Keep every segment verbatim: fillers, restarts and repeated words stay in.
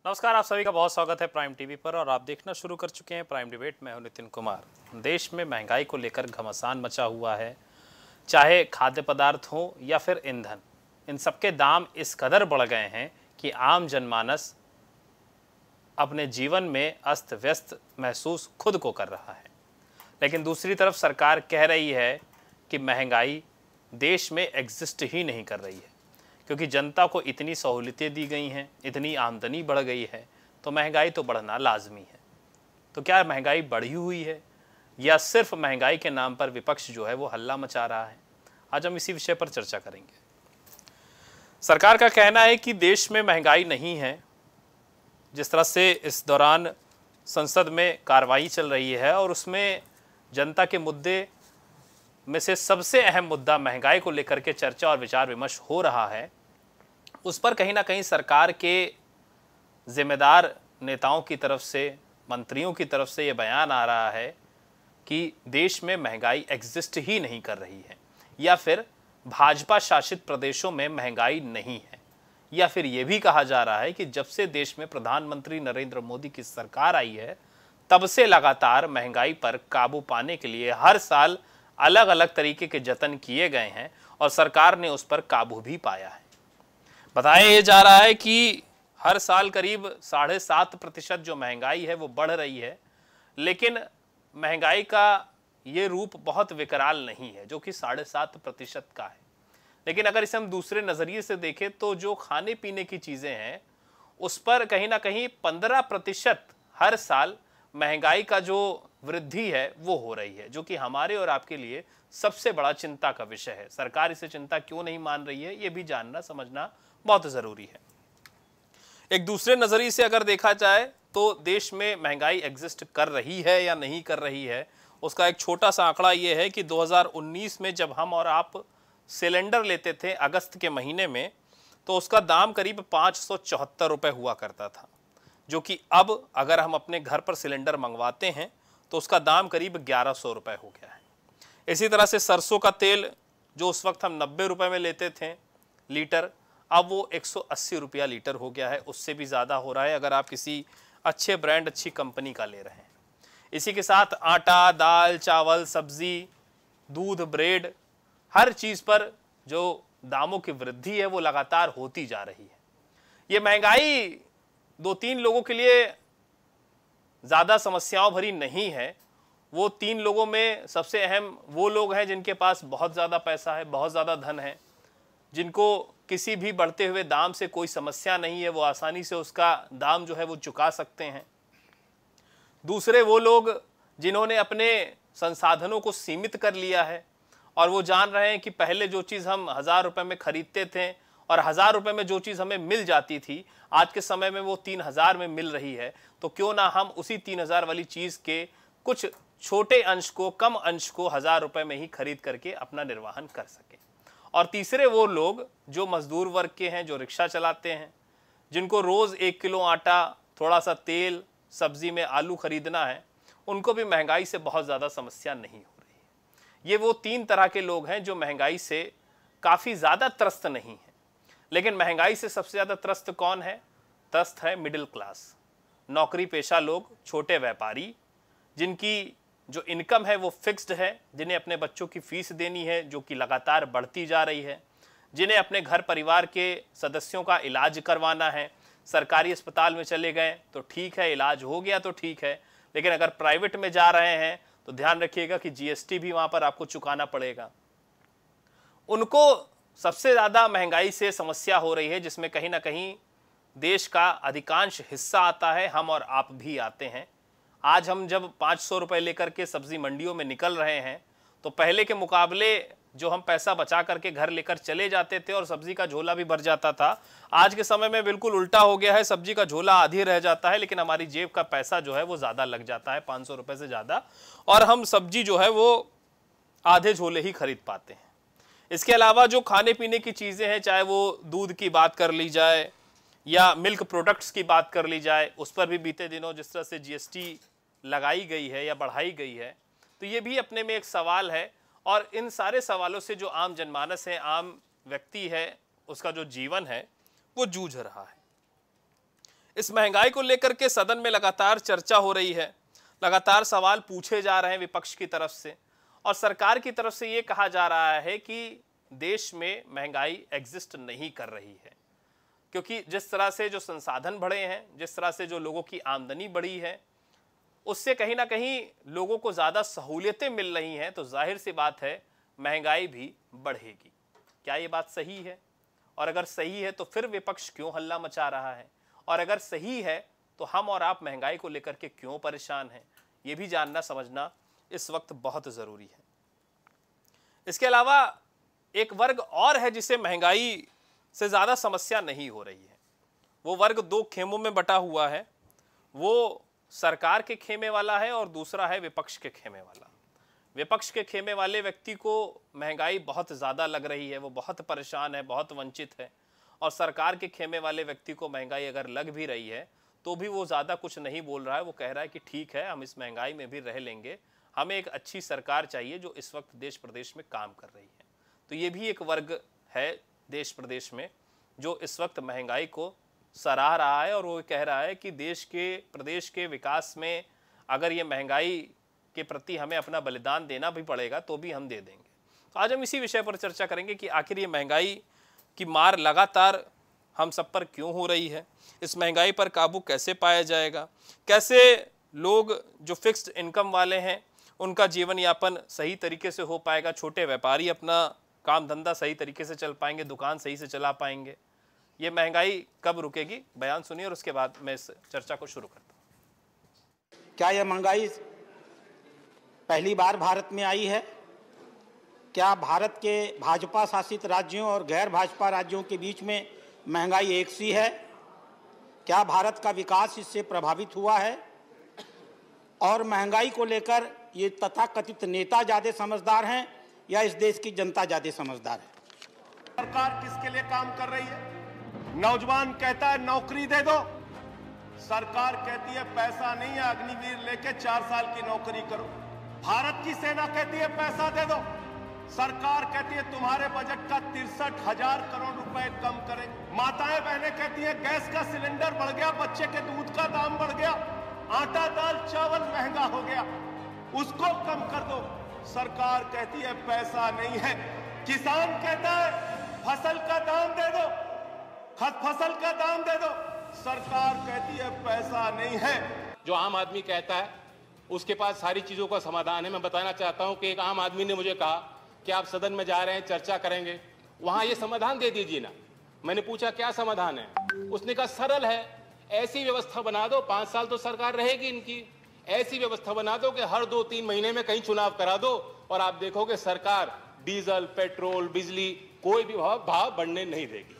नमस्कार, आप सभी का बहुत स्वागत है प्राइम टीवी पर और आप देखना शुरू कर चुके हैं प्राइम डिबेट। मैं हूं नितिन कुमार। देश में महंगाई को लेकर घमासान मचा हुआ है, चाहे खाद्य पदार्थ हो या फिर ईंधन। इन सबके दाम इस कदर बढ़ गए हैं कि आम जनमानस अपने जीवन में अस्त व्यस्त महसूस खुद को कर रहा है। लेकिन दूसरी तरफ सरकार कह रही है कि महंगाई देश में एग्जिस्ट ही नहीं कर रही है, क्योंकि जनता को इतनी सहूलियतें दी गई हैं, इतनी आमदनी बढ़ गई है, तो महंगाई तो बढ़ना लाजमी है। तो क्या महंगाई बढ़ी हुई है या सिर्फ महंगाई के नाम पर विपक्ष जो है वो हल्ला मचा रहा है? आज हम इसी विषय पर चर्चा करेंगे। सरकार का कहना है कि देश में महंगाई नहीं है। जिस तरह से इस दौरान संसद में कार्रवाई चल रही है और उसमें जनता के मुद्दे में से सबसे अहम मुद्दा महंगाई को लेकर के चर्चा और विचार विमर्श हो रहा है, उस पर कहीं ना कहीं सरकार के जिम्मेदार नेताओं की तरफ से, मंत्रियों की तरफ से ये बयान आ रहा है कि देश में महंगाई एग्जिस्ट ही नहीं कर रही है, या फिर भाजपा शासित प्रदेशों में महंगाई नहीं है, या फिर ये भी कहा जा रहा है कि जब से देश में प्रधानमंत्री नरेंद्र मोदी की सरकार आई है तब से लगातार महंगाई पर काबू पाने के लिए हर साल अलग अलग तरीके के जतन किए गए हैं और सरकार ने उस पर काबू भी पाया है। बताया यह जा रहा है कि हर साल करीब साढ़े सात प्रतिशत जो महंगाई है वो बढ़ रही है, लेकिन महंगाई का ये रूप बहुत विकराल नहीं है जो कि साढ़े सात प्रतिशत का है। लेकिन अगर इसे हम दूसरे नज़रिए से देखें तो जो खाने पीने की चीज़ें हैं उस पर कहीं ना कहीं पंद्रह प्रतिशत हर साल महंगाई का जो वृद्धि है वो हो रही है, जो कि हमारे और आपके लिए सबसे बड़ा चिंता का विषय है। सरकार इसे चिंता क्यों नहीं मान रही है, ये भी जानना समझना बहुत ज़रूरी है। एक दूसरे नज़रिए से अगर देखा जाए तो देश में महंगाई एग्जिस्ट कर रही है या नहीं कर रही है, उसका एक छोटा सा आंकड़ा ये है कि दो हज़ार उन्नीस में जब हम और आप सिलेंडर लेते थे अगस्त के महीने में, तो उसका दाम करीब पाँच सौ चौहत्तर रुपये हुआ करता था, जो कि अब अगर हम अपने घर पर सिलेंडर मंगवाते हैं तो उसका दाम करीब ग्यारह सौ रुपये हो गया है। इसी तरह से सरसों का तेल जो उस वक्त हम नब्बे रुपये में लेते थे लीटर, अब वो एक सौ अस्सी रुपया लीटर हो गया है, उससे भी ज़्यादा हो रहा है अगर आप किसी अच्छे ब्रांड, अच्छी कंपनी का ले रहे हैं। इसी के साथ आटा, दाल, चावल, सब्ज़ी, दूध, ब्रेड, हर चीज़ पर जो दामों की वृद्धि है वो लगातार होती जा रही है। ये महंगाई दो तीन लोगों के लिए ज़्यादा समस्याओं भरी नहीं है। वो तीन लोगों में सबसे अहम वो लोग हैं जिनके पास बहुत ज़्यादा पैसा है, बहुत ज़्यादा धन है, जिनको किसी भी बढ़ते हुए दाम से कोई समस्या नहीं है, वो आसानी से उसका दाम जो है वो चुका सकते हैं। दूसरे वो लोग जिन्होंने अपने संसाधनों को सीमित कर लिया है और वो जान रहे हैं कि पहले जो चीज़ हम हज़ार रुपये में ख़रीदते थे और हज़ार रुपये में जो चीज़ हमें मिल जाती थी, आज के समय में वो तीन हज़ार में मिल रही है, तो क्यों ना हम उसी तीन हज़ार वाली चीज़ के कुछ छोटे अंश को, कम अंश को हज़ार रुपये में ही खरीद करके अपना निर्वाहन कर सकें। और तीसरे वो लोग जो मजदूर वर्ग के हैं, जो रिक्शा चलाते हैं, जिनको रोज़ एक किलो आटा, थोड़ा सा तेल, सब्ज़ी में आलू खरीदना है, उनको भी महंगाई से बहुत ज़्यादा समस्या नहीं हो रही है। ये वो तीन तरह के लोग हैं जो महंगाई से काफ़ी ज़्यादा त्रस्त नहीं हैं। लेकिन महंगाई से सबसे ज़्यादा त्रस्त कौन है? त्रस्त है मिडिल क्लास, नौकरी पेशा लोग, छोटे व्यापारी, जिनकी जो इनकम है वो फिक्स्ड है, जिन्हें अपने बच्चों की फ़ीस देनी है जो कि लगातार बढ़ती जा रही है, जिन्हें अपने घर परिवार के सदस्यों का इलाज करवाना है। सरकारी अस्पताल में चले गए तो ठीक है, इलाज हो गया तो ठीक है, लेकिन अगर प्राइवेट में जा रहे हैं तो ध्यान रखिएगा कि जीएसटी भी वहाँ पर आपको चुकाना पड़ेगा। उनको सबसे ज़्यादा महंगाई से समस्या हो रही है, जिसमें कहीं ना कहीं देश का अधिकांश हिस्सा आता है, हम और आप भी आते हैं। आज हम जब पाँच सौ रुपये लेकर के सब्ज़ी मंडियों में निकल रहे हैं तो पहले के मुकाबले जो हम पैसा बचा करके घर लेकर चले जाते थे और सब्ज़ी का झोला भी भर जाता था, आज के समय में बिल्कुल उल्टा हो गया है। सब्ज़ी का झोला आधी रह जाता है, लेकिन हमारी जेब का पैसा जो है वो ज़्यादा लग जाता है, पाँच सौ रुपये से ज़्यादा, और हम सब्ज़ी जो है वो आधे झोले ही खरीद पाते हैं। इसके अलावा जो खाने पीने की चीज़ें हैं, चाहे वो दूध की बात कर ली जाए या मिल्क प्रोडक्ट्स की बात कर ली जाए, उस पर भी बीते दिनों जिस तरह से जीएसटी लगाई गई है या बढ़ाई गई है, तो ये भी अपने में एक सवाल है। और इन सारे सवालों से जो आम जनमानस है, आम व्यक्ति है, उसका जो जीवन है वो जूझ रहा है। इस महंगाई को लेकर के सदन में लगातार चर्चा हो रही है, लगातार सवाल पूछे जा रहे हैं विपक्ष की तरफ से, और सरकार की तरफ से ये कहा जा रहा है कि देश में महंगाई एग्जिस्ट नहीं कर रही है, क्योंकि जिस तरह से जो संसाधन बढ़े हैं, जिस तरह से जो लोगों की आमदनी बढ़ी है, उससे कहीं ना कहीं लोगों को ज़्यादा सहूलियतें मिल रही हैं, तो जाहिर सी बात है महंगाई भी बढ़ेगी। क्या ये बात सही है? और अगर सही है तो फिर विपक्ष क्यों हल्ला मचा रहा है? और अगर सही है तो हम और आप महंगाई को लेकर के क्यों परेशान हैं? ये भी जानना समझना इस वक्त बहुत ज़रूरी है। इसके अलावा एक वर्ग और है जिसे महंगाई से ज़्यादा समस्या नहीं हो रही है। वो वर्ग दो खेमों में बटा हुआ है, वो सरकार के खेमे वाला है और दूसरा है विपक्ष के खेमे वाला। विपक्ष के खेमे वाले व्यक्ति को महंगाई बहुत ज़्यादा लग रही है, वो बहुत परेशान है, बहुत वंचित है, और सरकार के खेमे वाले व्यक्ति को महंगाई अगर लग भी रही है तो भी वो ज़्यादा कुछ नहीं बोल रहा है। वो कह रहा है कि ठीक है, हम इस महंगाई में भी रह लेंगे, हमें एक अच्छी सरकार चाहिए जो इस वक्त देश प्रदेश में काम कर रही है। तो ये भी एक वर्ग है देश प्रदेश में जो इस वक्त महंगाई को सराह रहा है, और वो कह रहा है कि देश के प्रदेश के विकास में अगर ये महंगाई के प्रति हमें अपना बलिदान देना भी पड़ेगा तो भी हम दे देंगे। तो आज हम इसी विषय पर चर्चा करेंगे कि आखिर ये महंगाई की मार लगातार हम सब पर क्यों हो रही है, इस महंगाई पर काबू कैसे पाया जाएगा, कैसे लोग जो फिक्स्ड इनकम वाले हैं उनका जीवन यापन सही तरीके से हो पाएगा, छोटे व्यापारी अपना काम धंधा सही तरीके से चल पाएंगे, दुकान सही से चला पाएंगे, ये महंगाई कब रुकेगी? बयान सुनिए और उसके बाद मैं इस चर्चा को शुरू करता हूँ। क्या यह महंगाई पहली बार भारत में आई है? क्या भारत के भाजपा शासित राज्यों और गैर भाजपा राज्यों के बीच में महंगाई एक सी है? क्या भारत का विकास इससे प्रभावित हुआ है? और महंगाई को लेकर ये तथाकथित नेता ज़्यादा समझदार हैं या इस देश की जनता ज़्यादा समझदार है? सरकार किसके लिए काम कर रही है? नौजवान कहता है नौकरी दे दो, सरकार कहती है पैसा नहीं है, अग्निवीर लेके चार साल की नौकरी करो। भारत की सेना कहती है पैसा दे दो, सरकार कहती है तुम्हारे बजट का तिरसठ हजार करोड़ रुपए कम करेंगे। माताएं बहनें कहती है गैस का सिलेंडर बढ़ गया, बच्चे के दूध का दाम बढ़ गया, आटा दाल चावल महंगा हो गया, उसको कम कर दो, सरकार कहती है पैसा नहीं है। किसान कहता है फसल का दाम दे दो, फसल का दाम दे दो, सरकार कहती है पैसा नहीं है। जो आम आदमी कहता है उसके पास सारी चीजों का समाधान है। मैं बताना चाहता हूं कि एक आम आदमी ने मुझे कहा कि आप सदन में जा रहे हैं, चर्चा करेंगे, वहां ये समाधान दे दीजिए ना। मैंने पूछा क्या समाधान है? उसने कहा सरल है, ऐसी व्यवस्था बना दो, पांच साल तो सरकार रहेगी इनकी, ऐसी व्यवस्था बना दो कि हर दो तीन महीने में कहीं चुनाव करा दो और आप देखोगे सरकार डीजल, पेट्रोल, बिजली कोई भी भाव भाव बढ़ने नहीं देगी।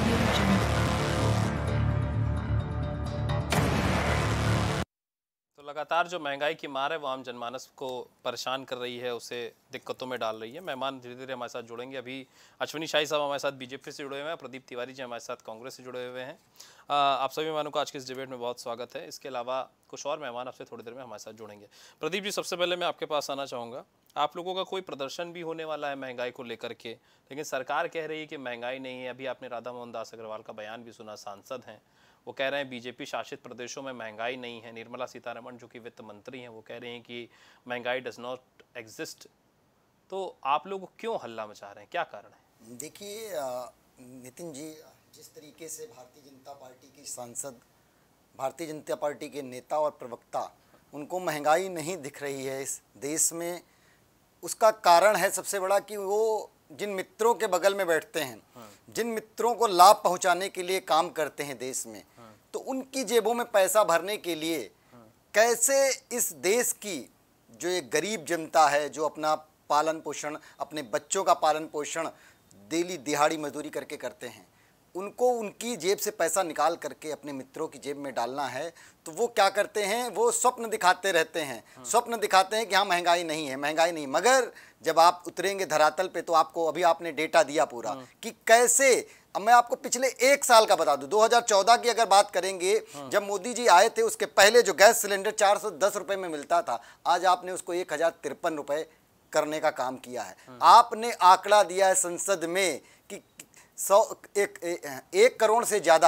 तो लगातार जो महंगाई की मार है वो आम जनमानस को परेशान कर रही है, उसे दिक्कतों में डाल रही है। मेहमान धीरे धीरे हमारे साथ जुड़ेंगे। अभी अश्विनी शाही साहब हमारे साथ बीजेपी से जुड़े हुए हैं, प्रदीप तिवारी जी हमारे साथ कांग्रेस से जुड़े हुए हैं। आ, आप सभी मेहमानों का आज के इस डिबेट में बहुत स्वागत है। इसके अलावा कुछ और मेहमान आपसे थोड़ी देर में हमारे साथ जुड़ेंगे। प्रदीप जी, सबसे पहले मैं आपके पास आना चाहूँगा। आप लोगों का कोई प्रदर्शन भी होने वाला है महंगाई को लेकर के, लेकिन सरकार कह रही है कि महंगाई नहीं है। अभी आपने राधा मोहन दास अग्रवाल का बयान भी सुना, सांसद हैं, वो कह रहे हैं बीजेपी शासित प्रदेशों में महंगाई नहीं है। निर्मला सीतारमण जो कि वित्त मंत्री हैं वो कह रहे हैं कि महंगाई डज नॉट एग्जिस्ट। तो आप लोग क्यों हल्ला मचा रहे हैं, क्या कारण है? देखिए नितिन जी, जिस तरीके से भारतीय जनता पार्टी की सांसद, भारतीय जनता पार्टी के नेता और प्रवक्ता, उनको महंगाई नहीं दिख रही है इस देश में, उसका कारण है सबसे बड़ा कि वो जिन मित्रों के बगल में बैठते हैं, जिन मित्रों को लाभ पहुंचाने के लिए काम करते हैं देश में, तो उनकी जेबों में पैसा भरने के लिए कैसे इस देश की जो एक गरीब जनता है, जो अपना पालन पोषण, अपने बच्चों का पालन पोषण डेली दिहाड़ी मजदूरी करके करते हैं, उनको उनकी जेब से पैसा निकाल करके अपने मित्रों की जेब में डालना है, तो वो क्या करते हैं, वो स्वप्न दिखाते रहते हैं, स्वप्न दिखाते हैं कि हाँ महंगाई नहीं है, महंगाई नहीं। मगर जब आप उतरेंगे धरातल पे तो आपको, अभी आपने डेटा दिया पूरा कि कैसे, अब मैं आपको पिछले एक साल का बता दूं, दो हज़ार चौदह की अगर बात करेंगे, जब मोदी जी आए थे उसके पहले जो गैस सिलेंडर चार सौ दस रुपए में मिलता था, आज आपने उसको एक हजार तिरपन रुपए करने का काम किया है। आपने आंकड़ा दिया है संसद में कि सौ एक, एक करोड़ से ज़्यादा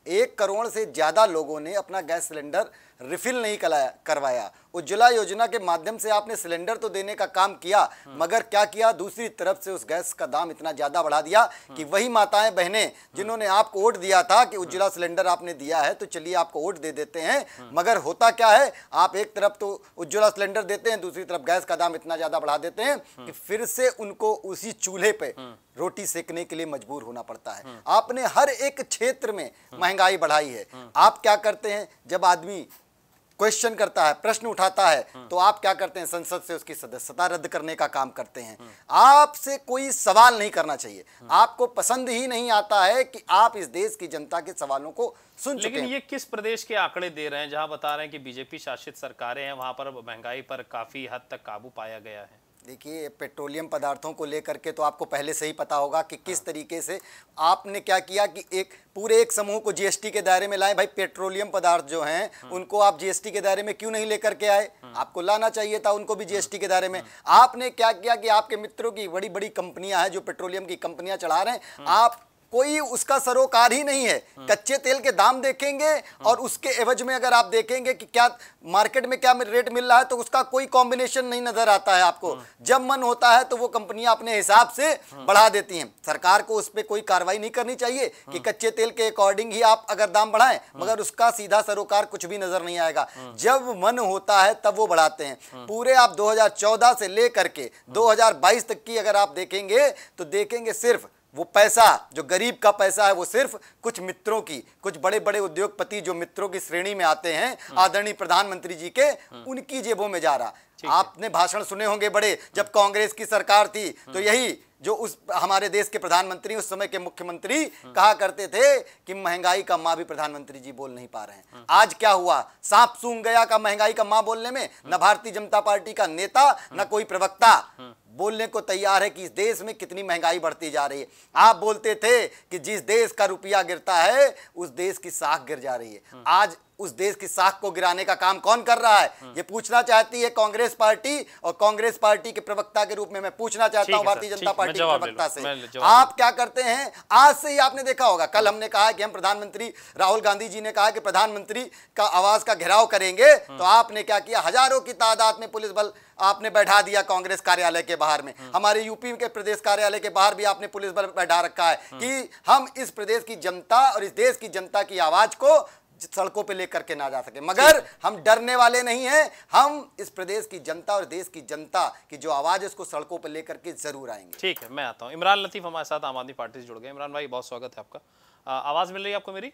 एक करोड़ से ज़्यादा लोगों ने अपना गैस सिलेंडर रिफिल नहीं कराया करवाया। उज्ज्वला योजना के माध्यम से आपने सिलेंडर तो देने का काम किया, मगर क्या किया, दूसरी तरफ से उस गैस का दाम इतना ज़्यादा बढ़ा दिया कि वही माताएं बहनें जिन्होंने आपको वोट दिया था कि उज्ज्वला सिलेंडर आपने दिया है तो चलिए आपको वोट दे देते हैं, मगर होता क्या है, आप एक तरफ तो उज्ज्वला सिलेंडर देते हैं, दूसरी तरफ गैस का दाम इतना ज़्यादा बढ़ा देते हैं कि फिर से उनको उसी चूल्हे पे रोटी सेकने के लिए मजबूर होना पड़ता है। आपने हर एक क्षेत्र में महंगाई बढ़ाई है। आप क्या करते हैं, जब आदमी क्वेश्चन करता है, प्रश्न उठाता है, तो आप क्या करते हैं, संसद से उसकी सदस्यता रद्द करने का काम करते हैं। आपसे कोई सवाल नहीं करना चाहिए, आपको पसंद ही नहीं आता है कि आप इस देश की जनता के सवालों को सुन चुके हैं। लेकिन ये किस प्रदेश के आंकड़े दे रहे हैं जहां बता रहे हैं कि बीजेपी शासित सरकारें हैं, वहां पर महंगाई पर काफी हद तक काबू पाया गया है? देखिए, पेट्रोलियम पदार्थों को लेकर के तो आपको पहले से ही पता होगा कि किस तरीके से आपने क्या किया कि एक पूरे एक समूह को जीएसटी के दायरे में लाए। भाई, पेट्रोलियम पदार्थ जो हैं उनको आप जीएसटी के दायरे में क्यों नहीं लेकर के आए? आपको लाना चाहिए था उनको भी जीएसटी के दायरे में। आपने क्या किया कि आपके मित्रों की बड़ी बड़ी कंपनियां हैं जो पेट्रोलियम की कंपनियां चला रहे हैं, आप कोई उसका सरोकार ही नहीं है। कच्चे तेल के दाम देखेंगे और उसके एवज में अगर आप देखेंगे कि क्या मार्केट में क्या रेट मिल रहा है, तो उसका कोई कॉम्बिनेशन नहीं नजर आता है आपको। जब मन होता है तो वो कंपनियां अपने हिसाब से बढ़ा देती हैं। सरकार को उस पर कोई कार्रवाई नहीं करनी चाहिए कि कच्चे तेल के अकॉर्डिंग ही आप अगर दाम बढ़ाएं, मगर उसका सीधा सरोकार कुछ भी नजर नहीं आएगा। जब मन होता है तब वो बढ़ाते हैं। पूरे आप दो हजार चौदह से लेकर के दो हजार बाईस तक की अगर आप देखेंगे तो देखेंगे सिर्फ वो पैसा जो गरीब का पैसा है वो सिर्फ कुछ मित्रों की, कुछ बड़े बड़े उद्योगपति जो मित्रों की श्रेणी में आते हैं, आदरणीय प्रधानमंत्री जी के, उनकी जेबों में जा रहा। आपने भाषण सुने होंगे बड़े, जब कांग्रेस की सरकार थी तो यही जो उस हमारे देश के प्रधानमंत्री, उस समय के मुख्यमंत्री कहा करते थे कि महंगाई का माँ भी प्रधानमंत्री जी बोल नहीं पा रहे हैं। आज क्या हुआ, सांप सूंघ गया का महंगाई का माँ बोलने में। न भारतीय जनता पार्टी का नेता न कोई प्रवक्ता बोलने को तैयार है कि इस देश में कितनी महंगाई बढ़ती जा रही है। आप बोलते थे कि जिस देश का रुपया गिरता है उस देश की साख गिर जा रही है। आज उस देश की साख को गिराने का काम कौन कर रहा है, ये पूछना चाहती है कांग्रेस पार्टी। और कांग्रेस पार्टी के प्रवक्ता के रूप में मैं पूछना चाहता हूं भारतीय जनता पार्टी के प्रवक्ता से, आप क्या करते हैं? आज से ही आपने देखा होगा, कल हमने कहा कि हम प्रधानमंत्री राहुल गांधी जी ने कहा कि प्रधानमंत्री का आवास का घेराव करेंगे, तो आपने क्या किया, हजारों की तादाद में पुलिस बल आपने बैठा दिया कांग्रेस कार्यालय के बाहर में। हमारे यूपी के प्रदेश कार्यालय के बाहर भी आपने पुलिस बल बैठा रखा है कि हम इस प्रदेश की जनता और इस देश की जनता की आवाज को सड़कों पे लेकर के ना जा सके। मगर हम डरने वाले नहीं हैं, हम इस प्रदेश की जनता और देश की जनता की जो आवाज है उसको सड़कों पे लेकर के जरूर आएंगे। ठीक है, मैं आता हूं। इमरान लतीफ हमारे साथ आम आदमी पार्टी से जुड़ गए। इमरान भाई, बहुत स्वागत है आपका। आ, आवाज मिल रही है आपको मेरी?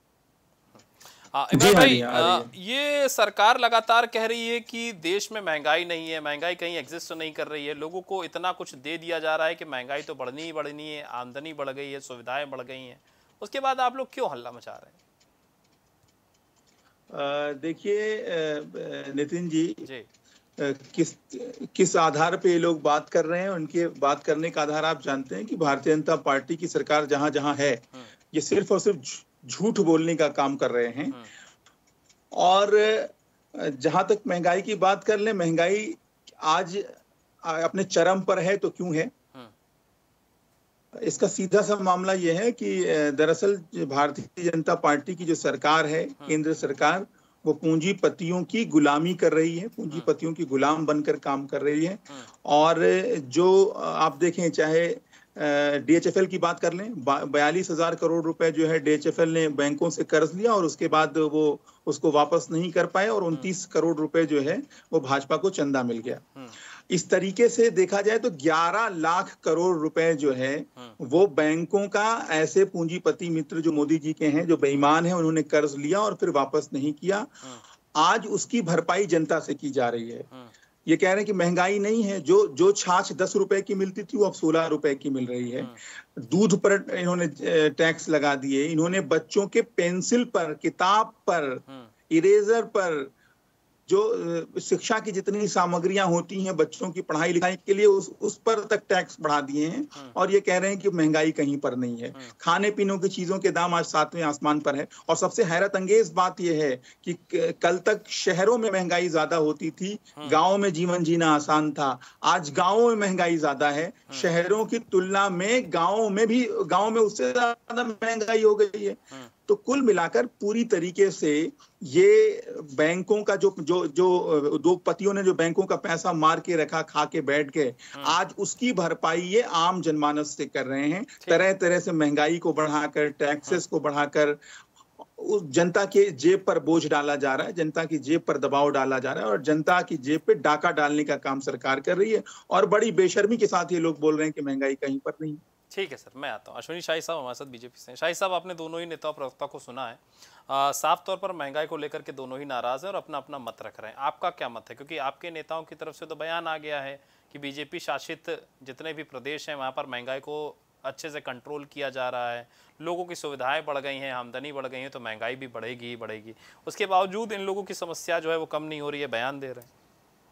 आ, इमरान भाई, आ, ये सरकार लगातार कह रही है कि देश में महंगाई नहीं है, महंगाई कहीं एग्जिस्ट नहीं कर रही है, लोगों को इतना कुछ दे दिया जा रहा है कि महंगाई तो बढ़नी ही बढ़नी है, आमदनी बढ़ गई है, सुविधाएं बढ़ गई हैं, उसके बाद आप लोग क्यों हल्ला मचा रहे हैं? देखिए नितिन जी, जी किस किस आधार पे ये लोग बात कर रहे हैं, उनके बात करने का आधार आप जानते हैं कि भारतीय जनता पार्टी की सरकार जहां जहां है ये सिर्फ और सिर्फ झूठ बोलने का काम कर रहे हैं। और जहां तक महंगाई की बात कर ले, महंगाई आज अपने चरम पर है तो क्यों है? इसका सीधा सा मामला यह है कि दरअसल भारतीय जनता पार्टी की जो सरकार है, केंद्र सरकार, वो पूंजीपतियों की गुलामी कर रही है, पूंजीपतियों की गुलाम बनकर काम कर रही है। और जो आप देखें, चाहे डीएचएफएल की बात कर लें, बयालीस हजार करोड़ रुपए जो है डीएचएफएल ने बैंकों से कर्ज लिया और उसके बाद वो उसको वापस नहीं कर पाए और उनतीस करोड़ रुपए जो है वो भाजपा को चंदा मिल गया। इस तरीके से देखा जाए तो ग्यारह लाख करोड़ रुपए जो है वो बैंकों का, ऐसे पूंजीपति मित्र जो मोदी जी के हैं, जो बेईमान हैं, उन्होंने कर्ज लिया और फिर वापस नहीं किया। आज उसकी भरपाई जनता से की जा रही है। ये कह रहे हैं कि महंगाई नहीं है, जो जो छाछ दस रुपए की मिलती थी वो अब सोलह रुपए की मिल रही है। दूध पर इन्होंने टैक्स लगा दिए, इन्होंने बच्चों के पेंसिल पर, किताब पर, इरेजर पर, जो शिक्षा की जितनी सामग्रियां होती हैं बच्चों की पढ़ाई लिखाई के लिए, उस उस पर तक टैक्स बढ़ा दिए हैं। और ये कह रहे हैं कि महंगाई कहीं पर नहीं है। खाने पीने की चीजों के दाम आज सातवें आसमान पर है। और सबसे हैरत अंगेज बात यह है कि कल तक शहरों में महंगाई ज्यादा होती थी, गाँव में जीवन जीना आसान था। आज गाँवों में महंगाई ज्यादा है, शहरों की तुलना में गाँवों में भी, गाँव में उससे ज्यादा महंगाई हो गई है। तो कुल मिलाकर पूरी तरीके से ये बैंकों का जो जो जो उद्योगपतियों ने जो बैंकों का पैसा मार के रखा, खा के बैठ गए, आज उसकी भरपाई ये आम जनमानस से कर रहे हैं। तरह तरह से महंगाई को बढ़ाकर, टैक्सेस को बढ़ाकर उस जनता के जेब पर बोझ डाला जा रहा है, जनता की जेब पर दबाव डाला जा रहा है और जनता की जेब पे डाका डालने का काम सरकार कर रही है। और बड़ी बेशर्मी के साथ ये लोग बोल रहे हैं कि महंगाई कहीं पर नहीं। ठीक है सर, मैं आता हूँ। अश्विनी शाही साहब हमारे साथ बीजेपी से। शाही साहब, आपने दोनों ही नेता और प्रवक्ता को सुना है, आ, साफ तौर पर महंगाई को लेकर के दोनों ही नाराज हैं और अपना अपना मत रख रहे हैं। आपका क्या मत है? क्योंकि आपके नेताओं की तरफ से तो बयान आ गया है कि बीजेपी शासित जितने भी प्रदेश हैं वहाँ पर महंगाई को अच्छे से कंट्रोल किया जा रहा है, लोगों की सुविधाएं बढ़ गई हैं, आमदनी बढ़ गई है, तो महंगाई भी बढ़ेगी ही बढ़ेगी। उसके बावजूद इन लोगों की समस्या जो है वो कम नहीं हो रही है, बयान दे रहे हैं।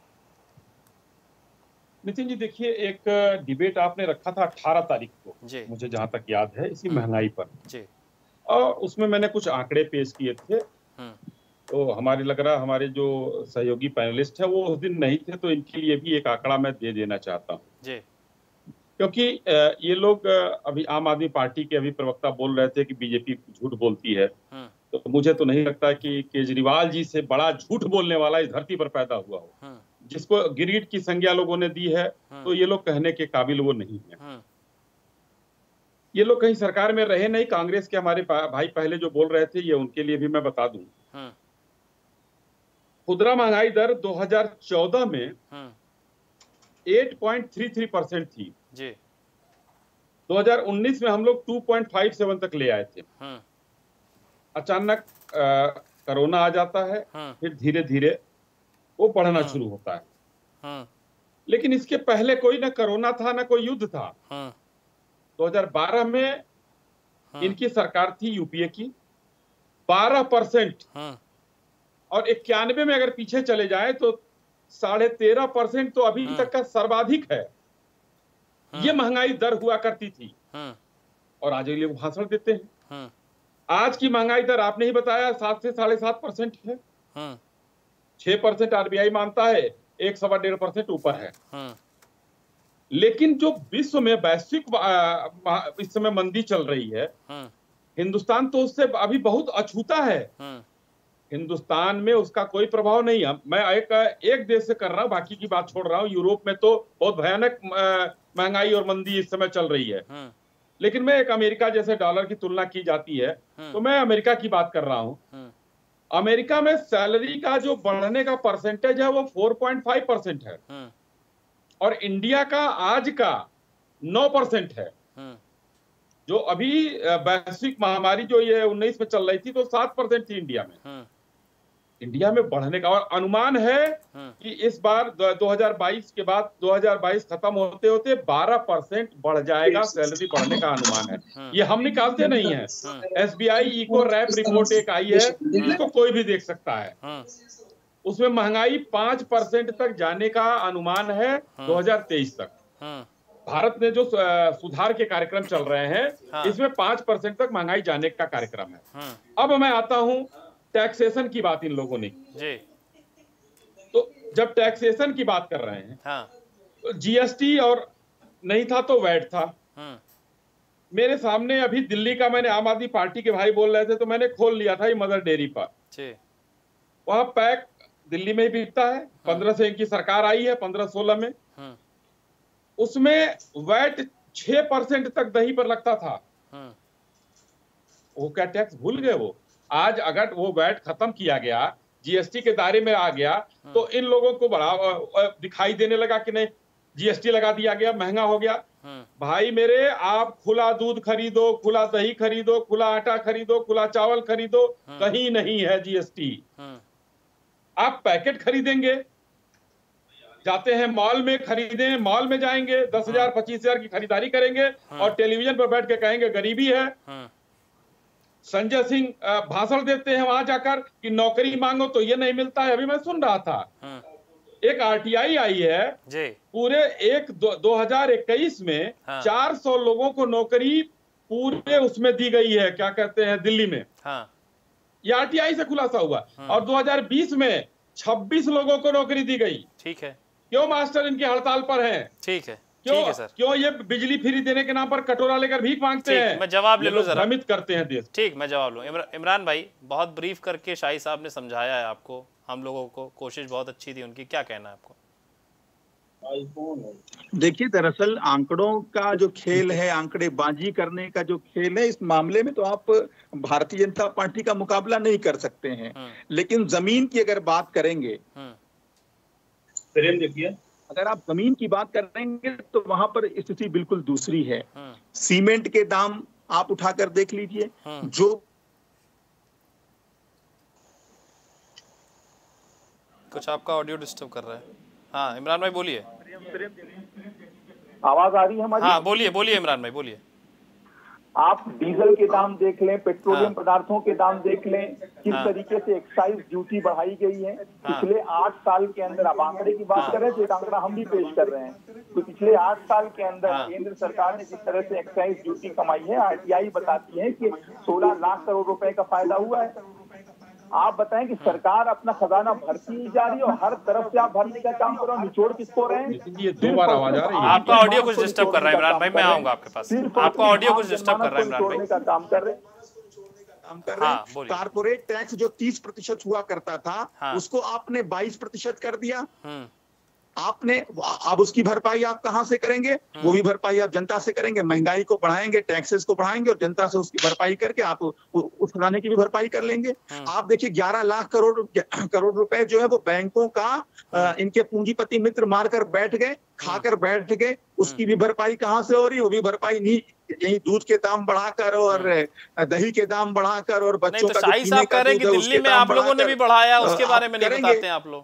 नितिन जी, देखिए, एक डिबेट आपने रखा था अठारह तारीख को, मुझे जहां तक याद है, इसी महंगाई पर जी, और उसमें मैंने कुछ आंकड़े पेश किए थे। तो हमारे लग रहा हमारे जो सहयोगी पैनलिस्ट है वो उस दिन नहीं थे, तो इनके लिए भी एक आंकड़ा मैं दे देना चाहता हूँ जी। क्योंकि ये लोग अभी आम आदमी पार्टी के अभी प्रवक्ता बोल रहे थे कि बीजेपी झूठ बोलती है, तो मुझे तो नहीं लगता कि केजरीवाल जी से बड़ा झूठ बोलने वाला इस धरती पर पैदा हुआ हो। जिसको गिरीट की संज्ञा लोगों ने दी है, तो ये लोग कहने के काबिल वो नहीं है। ये लोग कहीं सरकार में रहे नहीं। कांग्रेस के हमारे भाई पहले जो बोल रहे थे, ये उनके लिए भी मैं बता दूं, खुदरा महंगाई दर दो हज़ार चौदह में आठ पॉइंट तीन तीन परसेंट थी जी। दो हज़ार उन्नीस में हम लोग दो पॉइंट पाँच सात तक ले आए थे। अचानक कोरोना आ जाता है, फिर धीरे धीरे वो बढ़ना शुरू होता है। लेकिन इसके पहले कोई ना कोरोना था, ना कोई युद्ध था। दो हज़ार बारह में इनकी सरकार थी यूपीए की, बारह परसेंट, और इक्यानवे में अगर पीछे चले जाए तो साढ़े तेरह परसेंट तो अभी तक का सर्वाधिक है। ये महंगाई दर हुआ करती थी, और आज ये लोग भाषण देते हैं। आज की महंगाई दर आपने ही बताया सात से साढ़े सात परसेंट है। छह परसेंट आरबीआई मानता है, एक सवा डेढ़ परसेंट ऊपर है। लेकिन जो विश्व में वैश्विक इस समय मंदी चल रही है, हिंदुस्तान तो उससे अभी बहुत अछूता है। हिंदुस्तान में उसका कोई प्रभाव नहीं है। मैं एक एक देश से कर रहा हूँ, बाकी की बात छोड़ रहा हूँ। यूरोप में तो बहुत भयानक महंगाई और मंदी इस समय चल रही है। लेकिन मैं एक अमेरिका जैसे डॉलर की तुलना की जाती है, तो मैं अमेरिका की बात कर रहा हूँ। अमेरिका में सैलरी का जो बढ़ने का परसेंटेज है वो चार पॉइंट पाँच परसेंट है, और इंडिया का आज का नौ परसेंट है। जो अभी वैश्विक महामारी जो ये उन्नीस में चल रही थी तो सात परसेंट थी इंडिया में। इंडिया में बढ़ने का, और अनुमान है कि इस बार दो हज़ार बाईस के बाद दो हज़ार बाईस खत्म होते होते बारह परसेंट बढ़ जाएगा, सैलरी बढ़ने का अनुमान है। ये हम निकालते नहीं है। एसबीआई इको रैप रिपोर्ट एक आई है, इसको कोई भी देख सकता है। उसमें महंगाई पांच परसेंट तक जाने का अनुमान है दो हज़ार तेईस तक। भारत में जो सुधार के कार्यक्रम चल रहे हैं, इसमें पांच परसेंट तक महंगाई जाने का कार्यक्रम है। अब मैं आता हूं टैक्सेशन की बात इन लोगों ने जी। तो जब टैक्सेशन की बात कर रहे हैं, हाँ। तो जीएसटी और नहीं था तो वैट था। मेरे सामने अभी दिल्ली का, मैंने आम आदमी पार्टी के भाई बोल रहे थे तो मैंने खोल लिया था ये मदर डेयरी पर। वहां पैक दिल्ली में ही बिकता है। पंद्रह से इनकी सरकार आई है, पंद्रह सोलह में उसमें वैट छह परसेंट तक दही पर लगता था। वो क्या टैक्स भूल गए वो? आज अगर वो वैट खत्म किया गया, जीएसटी के दायरे में आ गया, तो इन लोगों को बड़ा दिखाई देने लगा कि नहीं जीएसटी लगा दिया गया, महंगा हो गया। भाई मेरे, आप खुला दूध खरीदो, खुला दही खरीदो, खुला आटा खरीदो, खुला चावल खरीदो, कहीं नहीं है जीएसटी। आप पैकेट खरीदेंगे, जाते हैं मॉल में खरीदें, मॉल में जाएंगे, दस हजार पच्चीस हजार की खरीदारी करेंगे और टेलीविजन पर बैठ के कहेंगे गरीबी है। संजय सिंह भाषण देते हैं वहां जाकर कि नौकरी मांगो तो ये नहीं मिलता है। अभी मैं सुन रहा था एक आरटीआई आई है जी। पूरे एक दो हजार इक्कीस में हाँ। चार सौ लोगों को नौकरी पूरे उसमें दी गई है, क्या कहते हैं, दिल्ली में। हाँ। ये आरटीआई से खुलासा हुआ। हाँ। और दो हज़ार बीस में छब्बीस लोगों को नौकरी दी गई। ठीक है। क्यों मास्टर इनकी हड़ताल पर हैं? ठीक है। क्यों क्यों ये बिजली फ्री देने के नाम पर कटोरा लेकर भीख मांगते हैं? मैं जवाब ले लूं जरा, भ्रमित करते हैं देश। ठीक, मैं जवाब लूं। इमरान भाई, बहुत ब्रीफ करके शाही साहब ने समझाया है आपको, हम लोगों को, कोशिश बहुत अच्छी थी उनकी, क्या कहना है आपको? देखिए, दरअसल आंकड़ों का जो खेल है, आंकड़ेबाजी करने का जो खेल है, इस मामले में तो आप भारतीय जनता पार्टी का मुकाबला नहीं कर सकते हैं। लेकिन जमीन की अगर बात करेंगे, देखिए अगर आप जमीन की बात करेंगे तो वहां पर स्थिति बिल्कुल दूसरी है। सीमेंट के दाम आप उठाकर देख लीजिए, जो कुछ आपका ऑडियो डिस्टर्ब कर रहा है। हाँ इमरान भाई बोलिए। आवाज आ रही है हमारी? हाँ बोलिए बोलिए इमरान भाई बोलिए। आप डीजल के दाम देख लें, पेट्रोलियम हाँ। पदार्थों के दाम देख लें, किस हाँ। तरीके से एक्साइज ड्यूटी बढ़ाई गई है। हाँ। पिछले आठ साल के अंदर, आप आंकड़े की बात हाँ। कर रहे हैं तो एक आंकड़ा हम भी पेश कर रहे हैं, तो पिछले आठ साल के अंदर हाँ। केंद्र सरकार ने जिस तरह से एक्साइज ड्यूटी कमाई है, आरटीआई बताती है कि सोलह लाख करोड़ रुपए का फायदा हुआ है। आप बताएं कि सरकार अपना खजाना भरती ही जा रही है और हर तरफ से आप भरने का काम करो, निचोड़ किसको रहे हैं? ये दो बार आवाज आ रही है। आपका ऑडियो कुछ डिस्टर्ब कर रहा है इमरान भाई, मैं आऊंगा आपके पास। आपका ऑडियो कुछ डिस्टर्ब कर रहा है इमरान भाई। का काम कर रहे काम कर रहे हैं। कारपोरेट टैक्स जो तीस प्रतिशत हुआ करता था, उसको आपने बाईस प्रतिशत कर दिया। आपने अब उसकी भरपाई आप कहां से करेंगे? वो भी भरपाई आप जनता से करेंगे। महंगाई को बढ़ाएंगे, टैक्सेस को बढ़ाएंगे और जनता से उसकी भरपाई करके आप उस खजाने की भी भरपाई कर लेंगे। आप देखिए, ग्यारह लाख करोड़ करोड़ रुपए जो है वो बैंकों का इनके पूंजीपति मित्र मारकर बैठ गए, खाकर बैठ गए, उसकी भी भरपाई कहां से हो रही? वो भी भरपाई नहीं, यही दूध के दाम बढ़ाकर और दही के दाम बढ़ाकर और बच्चों का शाही साहब कह रहे हैं कि दिल्ली में आप लोगों ने भी बढ़ाया, उसके बारे में नहीं बताते हैं आप लोग।